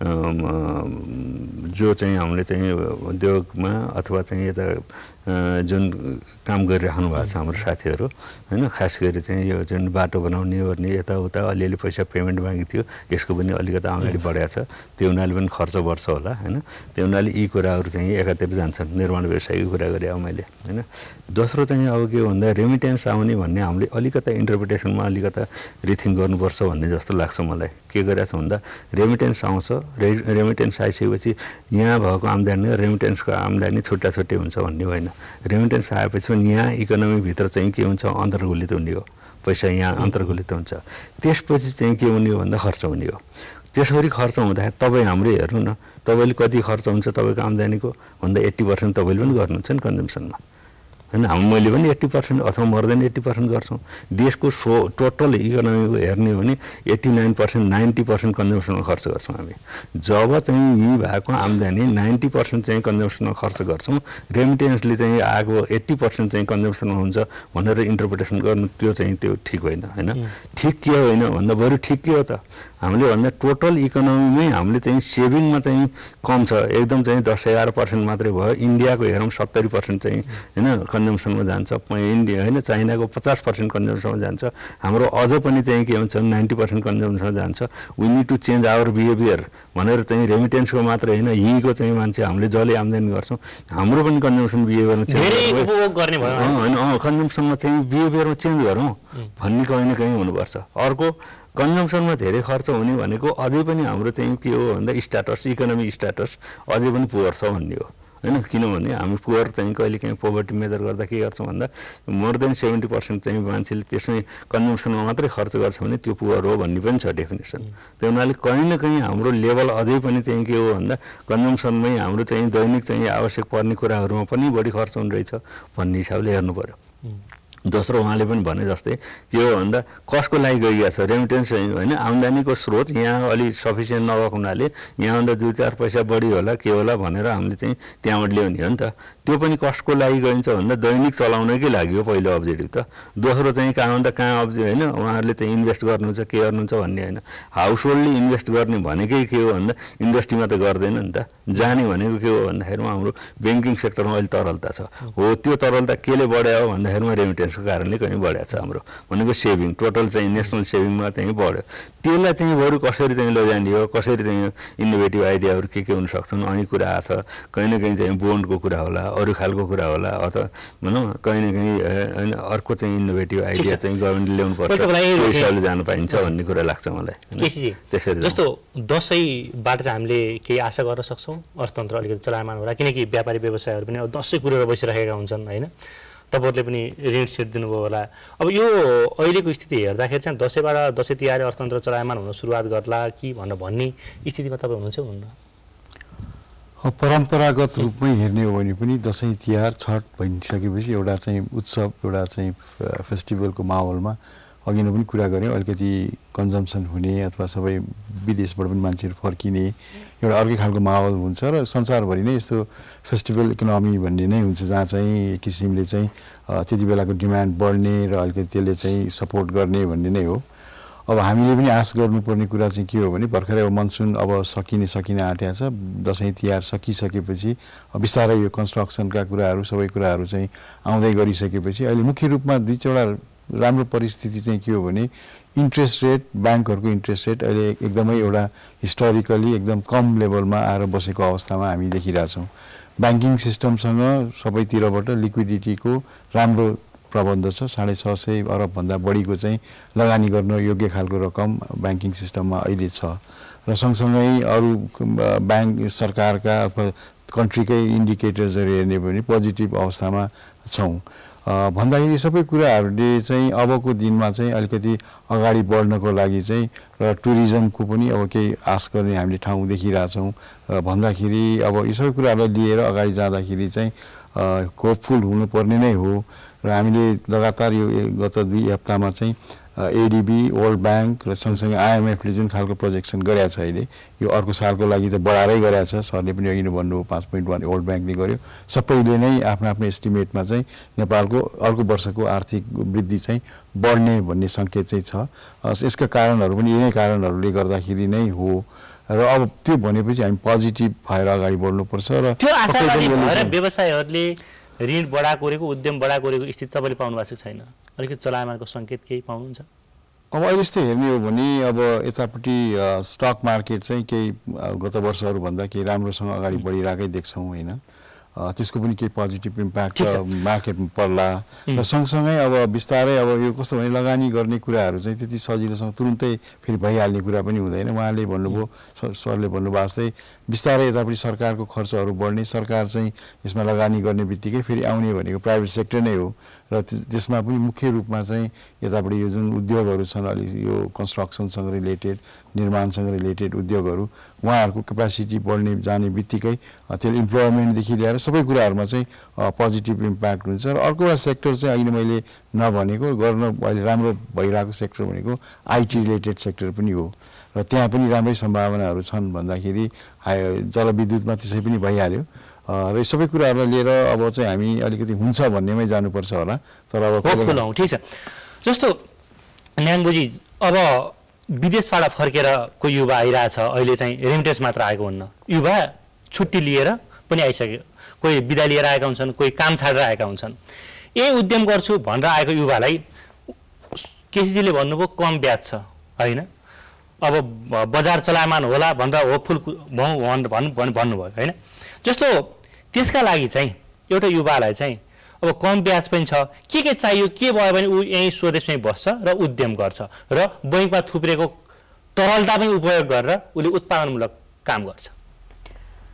जो चाहिँ हामीले चाहिँ उद्योगमा अथवा चाहिँ यता जुन काम गरिराख्नु भएको छ हाम्रो साथीहरू होइन, खास गरी चाहिँ यो जुन बाटो बनाउने ओर्ने यताउता अलिअलि पैसा पेमेन्ट बाँकी थियो, यसको पनि अलिकति अगाडि बढाएको छ। त्यो हुनाले पनि खर्च बढ्छ होला होइन। त्यो हुनाले यी कुराहरू चाहिँ एकातिर जान्छन्। निर्माण व्यवसायको कुरा गरेँ अब मैले होइन। दोस्रो चाहिँ अब के भन्दा रेमिटेन्स आउने भन्ने हामीले अलिकता इन्टरप्रिटेसनमा अलिकता रिथिङ गर्नुपर्छ भन्ने जस्तो लाग्छ मलाई। के गरिरहेको छ भन्दा रेमिटेन्स आउँछ, रेमिटेन्स आइसकेपछि यहाँ भएको आम्दानी र रेमिटेन्सको आम्दानी छुट्टा छुट्टै हुन्छ भन्ने होइन। रेमिटेन्स आएपछि पनि यहाँ इकोनोमीभित्र चाहिँ के हुन्छ, अन्तर्गोलित हुने हो, पैसा यहाँ अन्तर्गोलित हुन्छ। त्यसपछि चाहिँ के हुने हो भन्दा खर्च हुने हो। त्यसरी खर्च हुँदाखेरि तपाईँ हाम्रो हेर्नु न, तपाईँले कति खर्च हुन्छ तपाईँको आम्दानीको भन्दा 80% तपाईँले पनि गर्नुहुन्छ नि कन्जम्सनमा होइन। मैले पनि 80% अथवा मोर देन 80% गर्छौँ। देशको टोटल इकोनोमीको हेर्ने हो भने 89% 90% कन्जम्सनमा खर्च गर्छौँ हामी। जब चाहिँ यी भएको आम्दानी 90% चाहिँ कन्जम्सनमा खर्च गर्छौँ, रेमिटेन्सले चाहिँ आएको 80% चाहिँ कन्जम्सनमा हुन्छ भनेर इन्टरप्रिटेसन गर्नु त्यो चाहिँ त्यो ठिक होइन होइन। ठिक के होइन भन्दा बरु ठिक के हो त, हामीले भन्दा टोटल इकोनोमीमै हामीले चाहिँ सेभिङमा चाहिँ कम छ, एकदम चाहिँ 10-11% मात्रै भयो। इन्डियाको हेरौँ 70% चाहिँ होइन कन्जम्सनमा जान्छ, इन्डिया होइन चाइनाको 50% कन्जम्सनमा जान्छ, हाम्रो अझ पनि चाहिँ के हुन्छ 90% कन्जम्सनमा जान्छ। We need to change our behaviour भनेर चाहिँ रेमिटेन्सको मात्र होइन, यहीँको चाहिँ मान्छे हामीले जसले आम्दानी गर्छौँ हाम्रो पनि कन्जम्सन बिहेभियरमा चेन्ज होइन, कन्जम्सनमा चाहिँ बिहेभियरमा चेन्ज गरौँ भन्ने कहीँ न कहीँ हुनुपर्छ। अर्को कन्जम्सनमा धेरै खर्च हुने भनेको अझै पनि हाम्रो चाहिँ के हो भन्दा स्ट्याटस, इकोनोमिक स्ट्याटस अझै पनि पुवर छ भन्ने हो हैन किनभने हामी पुवर चाहिँ कहिलेकाहीँ पोभर्टी मेजर गर्दा के गर्छौँ भन्दा मोर देन 70% चाहिँ मान्छेले त्यसमै कन्जम्सनमा मात्रै खर्च गर्छ भने त्यो पुवर हो भन्ने पनि छ डेफिनेसन। त्यो हुनाले कहीँ न कहीँ हाम्रो लेभल अझै पनि चाहिँ के हो भन्दा कन्जम्सनमै हाम्रो चाहिँ दैनिक चाहिँ आवश्यक पर्ने कुराहरूमा पनि बढी खर्च हुने रहेछ भन्ने हिसाबले हेर्नु पर्यो। दोस्रो उहाँले पनि भने जस्तै के हो भन्दा कसको लागि गइरहेको छ रेमिटेन्स होइन आम्दानीको स्रोत यहाँ अलि सफिसियन्ट नभएको हुनाले यहाँभन्दा 2-4 पैसा बढी होला के होला भनेर हामीले चाहिँ त्यहाँबाट ल्याउने हो नि त। त्यो पनि कसको लागि गइन्छ भन्दा दैनिक चलाउनकै लागि हो पहिलो अब्जेक्टिभ त। दोस्रो चाहिँ कहाँ भन्दा कहाँ अब्जेक्ट होइन उहाँहरूले चाहिँ इन्भेस्ट गर्नुहुन्छ के गर्नुहुन्छ भन्ने होइन। हाउस होल्डले इन्भेस्ट गर्ने भनेकै के हो भन्दा इन्डस्ट्रीमा त गर्दैन नि त। जाने भनेको के हो भन्दाखेरिमा हाम्रो ब्याङ्किङ सेक्टरमा अहिले तरलता छ हो। त्यो तरलता केले बढ्यो भन्दाखेरिमा रेमिटेन्सको कारणले कहीँ बढेको छ हाम्रो भनेको सेभिङ टोटल चाहिँ नेसनल सेभिङमा चाहिँ बढ्यो। त्यसलाई चाहिँ बरु कसरी चाहिँ लैजाने हो कसरी चाहिँ इनोभेटिभ आइडियाहरू के हुन सक्छन् अनि कुरा आछ। कहीँ न कहीँ चाहिँ बोन्डको कुरा होला अरू खालको कुरा होला अथवा भनौँ कहीँ न कहीँ होइन अर्को चाहिँ इनोभेटिभ आइडिया चाहिँ गभर्मेन्टले ल्याउनुपर्छ त्यो हिसाबले जानु पाइन्छ भन्ने कुरा लाग्छ मलाई। त्यसरी जस्तो दसैँबाट चाहिँ हामीले केही आशा गर्न सक्छौँ अर्थतन्त्र अलिकति चलायमान होला किनकि व्यापारी व्यवसायहरू पनि अब दसैँ कुरेर बसिरहेका हुन्छन् होइन। तपाईँहरूले पनि ऋण सिट दिनुभयो होला। अब यो अहिलेको स्थिति हेर्दाखेरि चाहिँ दसैँबाट दसैँ तिहार अर्थतन्त्र चलायमान हुन सुरुवात गर्ला कि भनेर भन्ने स्थितिमा तपाईँ हुनुहुन्छ हुनुहुन्न? परम्परागत रूपमै हेर्ने हो भने पनि दसैँ तिहार छठ भइसकेपछि एउटा चाहिँ उत्सव एउटा चाहिँ फेस्टिभलको माहौलमा अघि नै पनि कुरा गऱ्यौँ अलिकति कन्जम्सन हुने अथवा सबै विदेशबाट पनि मान्छेहरू फर्किने एउटा अर्कै खालको माहौल हुन्छ र संसारभरि नै यस्तो फेस्टिभल इकोनोमी भन्ने नै हुन्छ जहाँ चाहिँ एक किसिमले चाहिँ त्यति बेलाको डिमान्ड बढ्ने र अलिकति त्यसले चाहिँ सपोर्ट गर्ने भन्ने नै हो। अब हामीले पनि आश गर्नुपर्ने कुरा चाहिँ के हो भने भर्खरै अब मनसुन अब सकिन आँटेको छ। दसैँ तिहार सकिसकेपछि बिस्तारै यो कन्स्ट्रक्सनका कुराहरू सबै कुराहरू चाहिँ आउँदै गरिसकेपछि अहिले मुख्य रूपमा दुईवटा राम्रो परिस्थिति चाहिँ के हो भने इन्ट्रेस्ट रेट ब्याङ्कहरूको इन्ट्रेस्ट रेट अहिले एकदमै एउटा हिस्टोरिकली एकदम कम लेभलमा आएर बसेको अवस्थामा हामी देखिरहेछौँ। ब्याङ्किङ सिस्टमसँग सबैतिरबाट लिक्विडिटीको राम्रो प्रबन्ध छ। 650 अरबभन्दा बढीको चाहिँ लगानी गर्न योग्य खालको रकम ब्याङ्किङ सिस्टममा अहिले छ र सँगसँगै अरू ब्याङ्क सरकारका अथवा कन्ट्रीकै इन्डिकेटर्सहरू हेर्ने भने पोजिटिभ अवस्थामा छौँ। भन्दाखेरि सबै कुराहरूले चाहिँ अबको दिनमा चाहिँ अलिकति अगाडि बढ्नको लागि चाहिँ र टुरिज्मको पनि अब केही आश गर्ने हामीले ठाउँ देखिरहेछौँ भन्दाखेरि अब यो सबै कुराहरूलाई लिएर अगाडि जाँदाखेरि चाहिँ होपफुल हुनुपर्ने नै हो र हामीले लगातार यो गत 2 हप्तामा चाहिँ एडिबी वर्ल्ड ब्याङ्क र सँगसँगै आइएमएफले जुन खालको प्रोजेक्सन गरेको छ अहिले यो अर्को सालको लागि त बढाएरै गरेको छ। सरले पनि अघि नै भन्नुभयो 5.1 वर्ल्ड ब्याङ्कले गर्यो। सबैले नै आफ्नो आफ्नो एस्टिमेटमा चाहिँ नेपालको अर्को वर्षको आर्थिक वृद्धि चाहिँ बढ्ने भन्ने सङ्केत चाहिँ छ। यसका कारणहरू पनि यिनै कारणहरूले गर्दाखेरि नै हो र अब त्यो भनेपछि हामी पोजिटिभ भएर अगाडि बढ्नुपर्छ र त्यो आशावादी भएर व्यवसायहरूले ऋण बढाकोरेको उद्यम बढाकोरेको स्थिति तपाईँले पाउनु भएको छैन? अलिकति चलायमानको सङ्केत केही पाउनुहुन्छ? अब अहिले यस्तै हेर्ने हो भने अब यतापट्टि स्टक मार्केट चाहिँ केही गत वर्षहरूभन्दा केही राम्रोसँग अगाडि बढिरहेकै देख्छौँ होइन। त्यसको पनि केही पोजिटिभ इम्प्याक्ट मार्केटमा पर्ला र सँगसँगै अब बिस्तारै अब यो कस्तो भने लगानी गर्ने कुराहरू चाहिँ त्यति सजिलोसँग तुरुन्तै फेरि भइहाल्ने कुरा पनि हुँदैन। उहाँले भन्नुभयो सरले भन्नुभयो जस्तै बिस्तारै यतापट्टि सरकारको खर्चहरू बढ्ने सरकार चाहिँ यसमा लगानी गर्ने बित्तिकै फेरि आउने भनेको प्राइभेट सेक्टर नै हो र त्यसमा पनि मुख्य रूपमा चाहिँ यतापट्टि यो जुन उद्योगहरू छन् अलि यो कन्स्ट्रक्सनसँग रिलेटेड निर्माणसँग रिलेटेड उद्योगहरू उहाँहरूको क्यापेसिटी बढ्ने जाने बित्तिकै त्यसले इम्प्लोइमेन्टदेखि ल्याएर सबै कुराहरूमा चाहिँ पोजिटिभ इम्प्याक्ट हुन्छ र अर्को एउटा सेक्टर चाहिँ अहिले मैले नभनेको गर्न अहिले राम्रो भइरहेको सेक्टर भनेको आइटी रिलेटेड सेक्टर पनि हो र त्यहाँ पनि राम्रै सम्भावनाहरू छन् भन्दाखेरि जलविद्युतमा त्यसै पनि भइहाल्यो र सबै कुराहरूलाई लिएर अब चाहिँ हामी अलिकति हुन्छ भन्नेमै जानुपर्छ होला। तर अब ठिक छ। जस्तो न्याङबुजी अब विदेशबाट फर्केर कोही युवा आइरहेछ अहिले चाहिँ रेमिटेन्स मात्र आएको हुन्न युवा छुट्टी लिएर पनि आइसक्यो कोही बिदा लिएर आएका हुन्छन् कोही काम छाडेर आएका हुन्छन्। उद्यम गर्छु भनेर आएको युवालाई केसीजीले भन्नुभयो कम ब्याज छ होइन अब बजार चलायमान होला भनेर होपफुल भन्नुभयो होइन। जस्तो त्यसका लागि चाहिँ एउटा युवालाई चाहिँ अब कम ब्याज पनि छ के चाहियो के भयो भने ऊ यहीँ स्वदेशमै बस्छ र उद्यम गर्छ र बैङ्कमा थुप्रेको तरलता पनि उपयोग गरेर उसले उत्पादनमूलक काम गर्छ।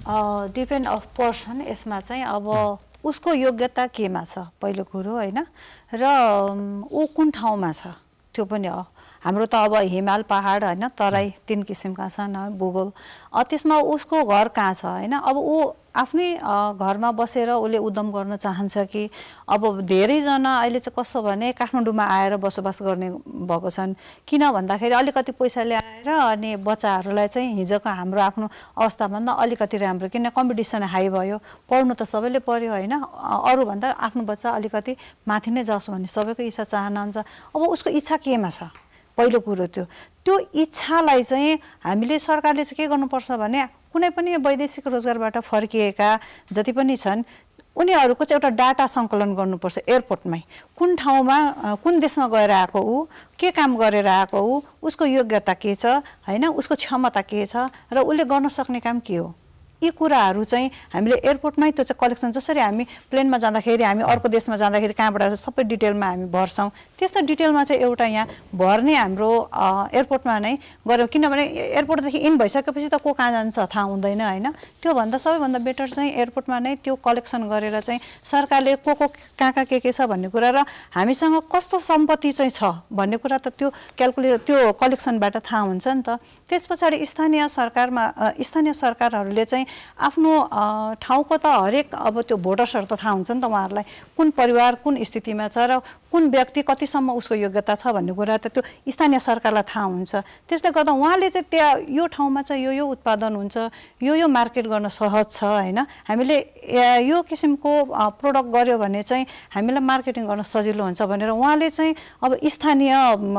डिपेन्ड अफ पर्सन यसमा चाहिँ अब उसको योग्यता केमा छ पहिलो कुरो होइन र ऊ कुन ठाउँमा छ त्यो पनि हो हाम्रो त अब हिमाल पहाड होइन तराई 3 किसिमका छन् भूगोल त्यसमा उसको घर कहाँ छ होइन अब ऊ आफ्नै घरमा बसेर उसले उद्यम गर्न चाहन्छ कि अब धेरैजना अहिले चाहिँ कस्तो भने काठमाडौँमा आएर बसोबास गर्ने भएको छन् किन भन्दाखेरि अलिकति पैसाले आएर अनि बच्चाहरूलाई चाहिँ हिजोको हाम्रो आफ्नो अवस्थाभन्दा अलिकति राम्रो किन कम्पिटिसन हाई भयो पढ्नु त सबैले पर्यो होइन अरूभन्दा आफ्नो बच्चा अलिकति माथि नै जाओस् भन्ने सबैको इच्छा चाहना हुन्छ अब उसको इच्छा केमा छ पहिलो कुरो त्यो इच्छालाई चाहिँ हामीले सरकारले चाहिँ के गर्नुपर्छ भने कुनै पनि वैदेशिक रोजगारबाट फर्किएका जति पनि छन् उनीहरूको चाहिँ एउटा डाटा सङ्कलन गर्नुपर्छ एयरपोर्टमै कुन ठाउँमा कुन देशमा गएर आएको ऊ के काम गरेर आएको ऊ उसको योग्यता के छ होइन उसको क्षमता के छ र उसले गर्न सक्ने काम के हो यी कुराहरू चाहिँ हामीले एयरपोर्टमै त्यो चाहिँ कलेक्सन जसरी हामी प्लेनमा जाँदाखेरि हामी अर्को देशमा जाँदाखेरि कहाँबाट सबै डिटेलमा हामी भर्छौँ त्यस्तो डिटेलमा चाहिँ एउटा यहाँ भर्ने हाम्रो एयरपोर्टमा नै गऱ्यौँ किनभने एयरपोर्टदेखि इन भइसकेपछि त को कहाँ जान्छ थाहा हुँदैन होइन त्योभन्दा सबैभन्दा बेटर चाहिँ एयरपोर्टमा नै त्यो कलेक्सन गरेर चाहिँ सरकारले को कहाँ के छ भन्ने कुरा र हामीसँग कस्तो सम्पत्ति चाहिँ छ भन्ने कुरा त त्यो त्यो कलेक्सनबाट थाहा हुन्छ नि त त्यस पछाडि स्थानीय सरकारहरूले चाहिँ आफ्नो ठाउँको त हरेक अब त्यो भोटर्सहरू त थाहा हुन्छ नि त उहाँहरूलाई कुन परिवार कुन स्थितिमा छ र कुन व्यक्ति कतिसम्म उसको योग्यता छ भन्ने कुरा त त्यो स्थानीय सरकारलाई थाहा हुन्छ त्यसले गर्दा उहाँले चाहिँ त्यहाँ यो ठाउँमा चाहिँ यो उत्पादन हुन्छ यो मार्केट गर्न सहज छ होइन हामीले यो किसिमको प्रोडक्ट गर्यो भने चाहिँ हामीलाई मार्केटिङ गर्न सजिलो हुन्छ भनेर उहाँले चाहिँ अब स्थानीय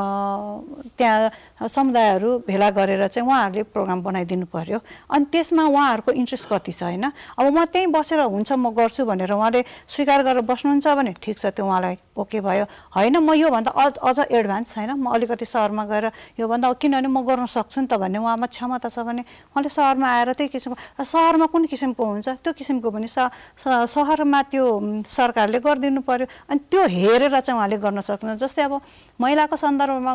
त्यहाँ समुदायहरू भेला गरेर चाहिँ उहाँहरूले प्रोग्राम बनाइदिनु पर्यो अनि त्यसमा उहाँहरूको इन्ट्रेस्ट कति छ होइन अब म त्यहीँ बसेर हुन्छ म गर्छु भनेर उहाँले स्वीकार गरेर बस्नुहुन्छ भने ठिक छ त्यो उहाँलाई ओके भयो होइन म योभन्दा अझ एडभान्स छैन म अलिकति सहरमा गएर योभन्दा किनभने म गर्न सक्छु नि त भन्ने उहाँमा क्षमता छ भने उहाँले सहरमा आएर त्यही किसिमको सहरमा कुन किसिमको हुन्छ त्यो किसिमको पनि सहरमा त्यो सरकारले गरिदिनु पर्यो अनि त्यो हेरेर चाहिँ उहाँले गर्न सक्नुहुन्छ जस्तै अब महिलाको सन्दर्भमा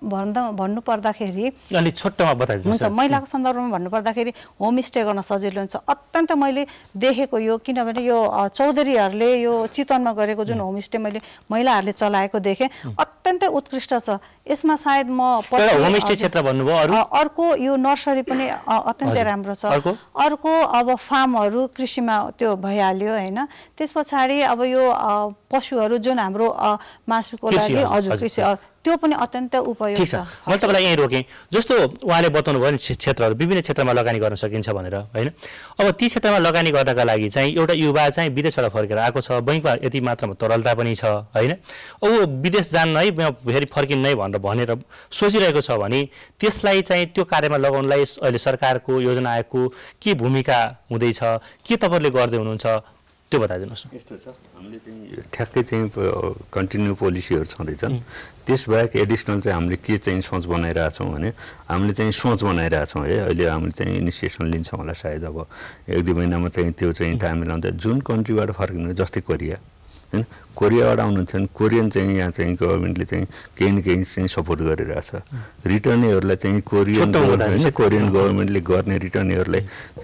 भन्नु पर्दाखेरि अलि छोटोमा बताइदिनुहोस् हुन्छ महिलाको सन्दर्भमा भन्नुपर्दाखेरि होमस्टे गर्न सजिलो हुन्छ अत्यन्त मैले देखेको यो किनभने यो चौधरीहरूले यो चितवनमा गरेको जुन होमस्टे मैले महिलाहरूले चलाएको देखेँ अत्यन्तै उत्कृष्ट छ यसमा सायद म होमस्टे क्षेत्र भन्नुभयो अर्को यो नर्सरी पनि अत्यन्तै राम्रो छ अर्को अब फार्महरू कृषिमा त्यो भइहाल्यो होइन त्यस पछाडि अब यो पशुहरू जुन हाम्रो मासुको लागि हजुर कृषि त्यो पनि अत्यन्त उपयोगी छ मैले तपाईलाई यही रोकेँ जस्तो उहाँले बताउनु भयो नि क्षेत्रहरू विभिन्न क्षेत्रमा लगानी गर्न सकिन्छ भनेर होइन अब ती क्षेत्रमा लगानी गर्नका लागि चाहिँ एउटा युवा चाहिँ विदेशबाट फर्केर आएको छ बैंकमा यति मात्रामा तरलता पनि छ होइन अब विदेश जान्न है फेरि फर्किन्न है भनेर सोचिरहेको छ भने त्यसलाई चाहिँ त्यो कार्यमा लगाउनलाई अहिले सरकारको योजना आएको के भूमिका हुँदैछ के तपाईँहरूले गर्दै हुनुहुन्छ त्यो बताइदिनुहोस् न यस्तो छ हामीले चाहिँ ठ्याक्कै चाहिँ कन्टिन्यू पोलिसीहरू छँदैछन् त्यसबाहेक एडिसनल चाहिँ हामीले के चाहिँ सोच बनाइरहेछौँ भने हामीले चाहिँ सोच बनाइरहेछौँ है अहिले हामीले चाहिँ इनिसिएसन लिन्छौँ होला सायद अब 1-2 महिनामा चाहिँ त्यो चाहिँ टाइम मिलाउँदा जुन कन्ट्रीबाट फर्किनु जस्तै कोरिया हैन कोरियाबाट आउनुहुन्छ भने कोरियन चाहिँ यहाँ चाहिँ गभर्मेन्टले चाहिँ केही न केही चाहिँ सपोर्ट गरिरहेछ रिटर्नेहरूलाई चाहिँ कोरियन गभर्मेन्टले गर्ने रिटर्नेहरूलाई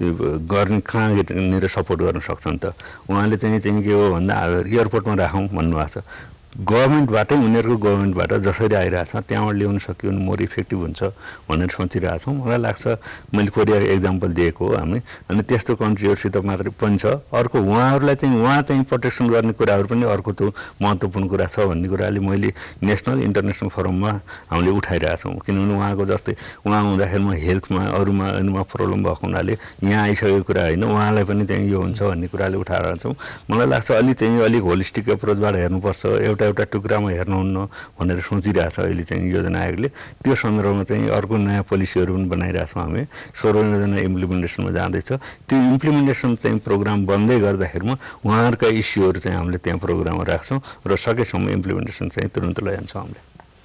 गर्ने कहाँनिर सपोर्ट गर्न सक्छ नि त उहाँले चाहिँ के हो भन्दा एयरपोर्टमा राखौँ भन्नुभएको छ गभर्मेन्टबाटै उनीहरूको गभर्मेन्टबाट जसरी आइरहेछ त्यहाँबाट ल्याउन सक्यो भने मोर इफेक्टिभ हुन्छ भनेर सोचिरहेछौँ मलाई लाग्छ मैले कोरिया एक्जाम्पल दिएको हो हामी अनि त्यस्तो कन्ट्रीहरूसित मात्रै पनि छ अर्को उहाँहरूलाई चाहिँ उहाँ चाहिँ प्रोटेक्सन गर्ने कुराहरू पनि अर्को त्यो महत्त्वपूर्ण कुरा छ भन्ने कुराले मैले नेसनल इन्टरनेसनल फोरममा हामीले उठाइरहेछौँ किनभने उहाँको जस्तै उहाँ हुँदाखेरिमा हेल्थमा अरूमा अनुमा प्रब्लम भएको हुनाले यहाँ आइसकेको कुरा होइन उहाँलाई पनि चाहिँ यो हुन्छ भन्ने कुराले उठाएर छौँ मलाई लाग्छ अलिक होलिस्टिक एप्रोचबाट हेर्नुपर्छ एउटा टुक्रामा हेर्नुहुन्न भनेर सोचिरहेछ अहिले चाहिँ योजना आयोगले त्यो सन्दर्भमा चाहिँ अर्को नयाँ पोलिसीहरू पनि बनाइरहेछौँ हामी 16 योजना इम्प्लिमेन्टेसनमा जाँदैछ त्यो इम्प्लिमेन्टेसन चाहिँ प्रोग्राम बन्दै गर्दाखेरिमा उहाँहरूका इस्युहरू चाहिँ हामीले त्यहाँ प्रोग्राममा राख्छौँ र सकेसम्म इम्प्लिमेन्टेसन चाहिँ तुरन्त लैजान्छौँ हामीले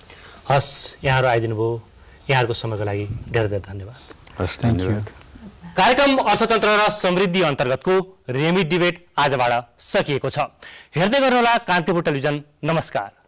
हस् यहाँहरू आइदिनु भयो यहाँहरूको समयको लागि धेरै धेरै धन्यवाद हस् धन्यवाद कार्यक्रम अर्थतन्त्र र समृद्धि अन्तर्गतको रेमी डिबेट आजबाट सकिएको छ हेर्दै गर्नुहोला कान्तिपुर टेलिभिजन नमस्कार।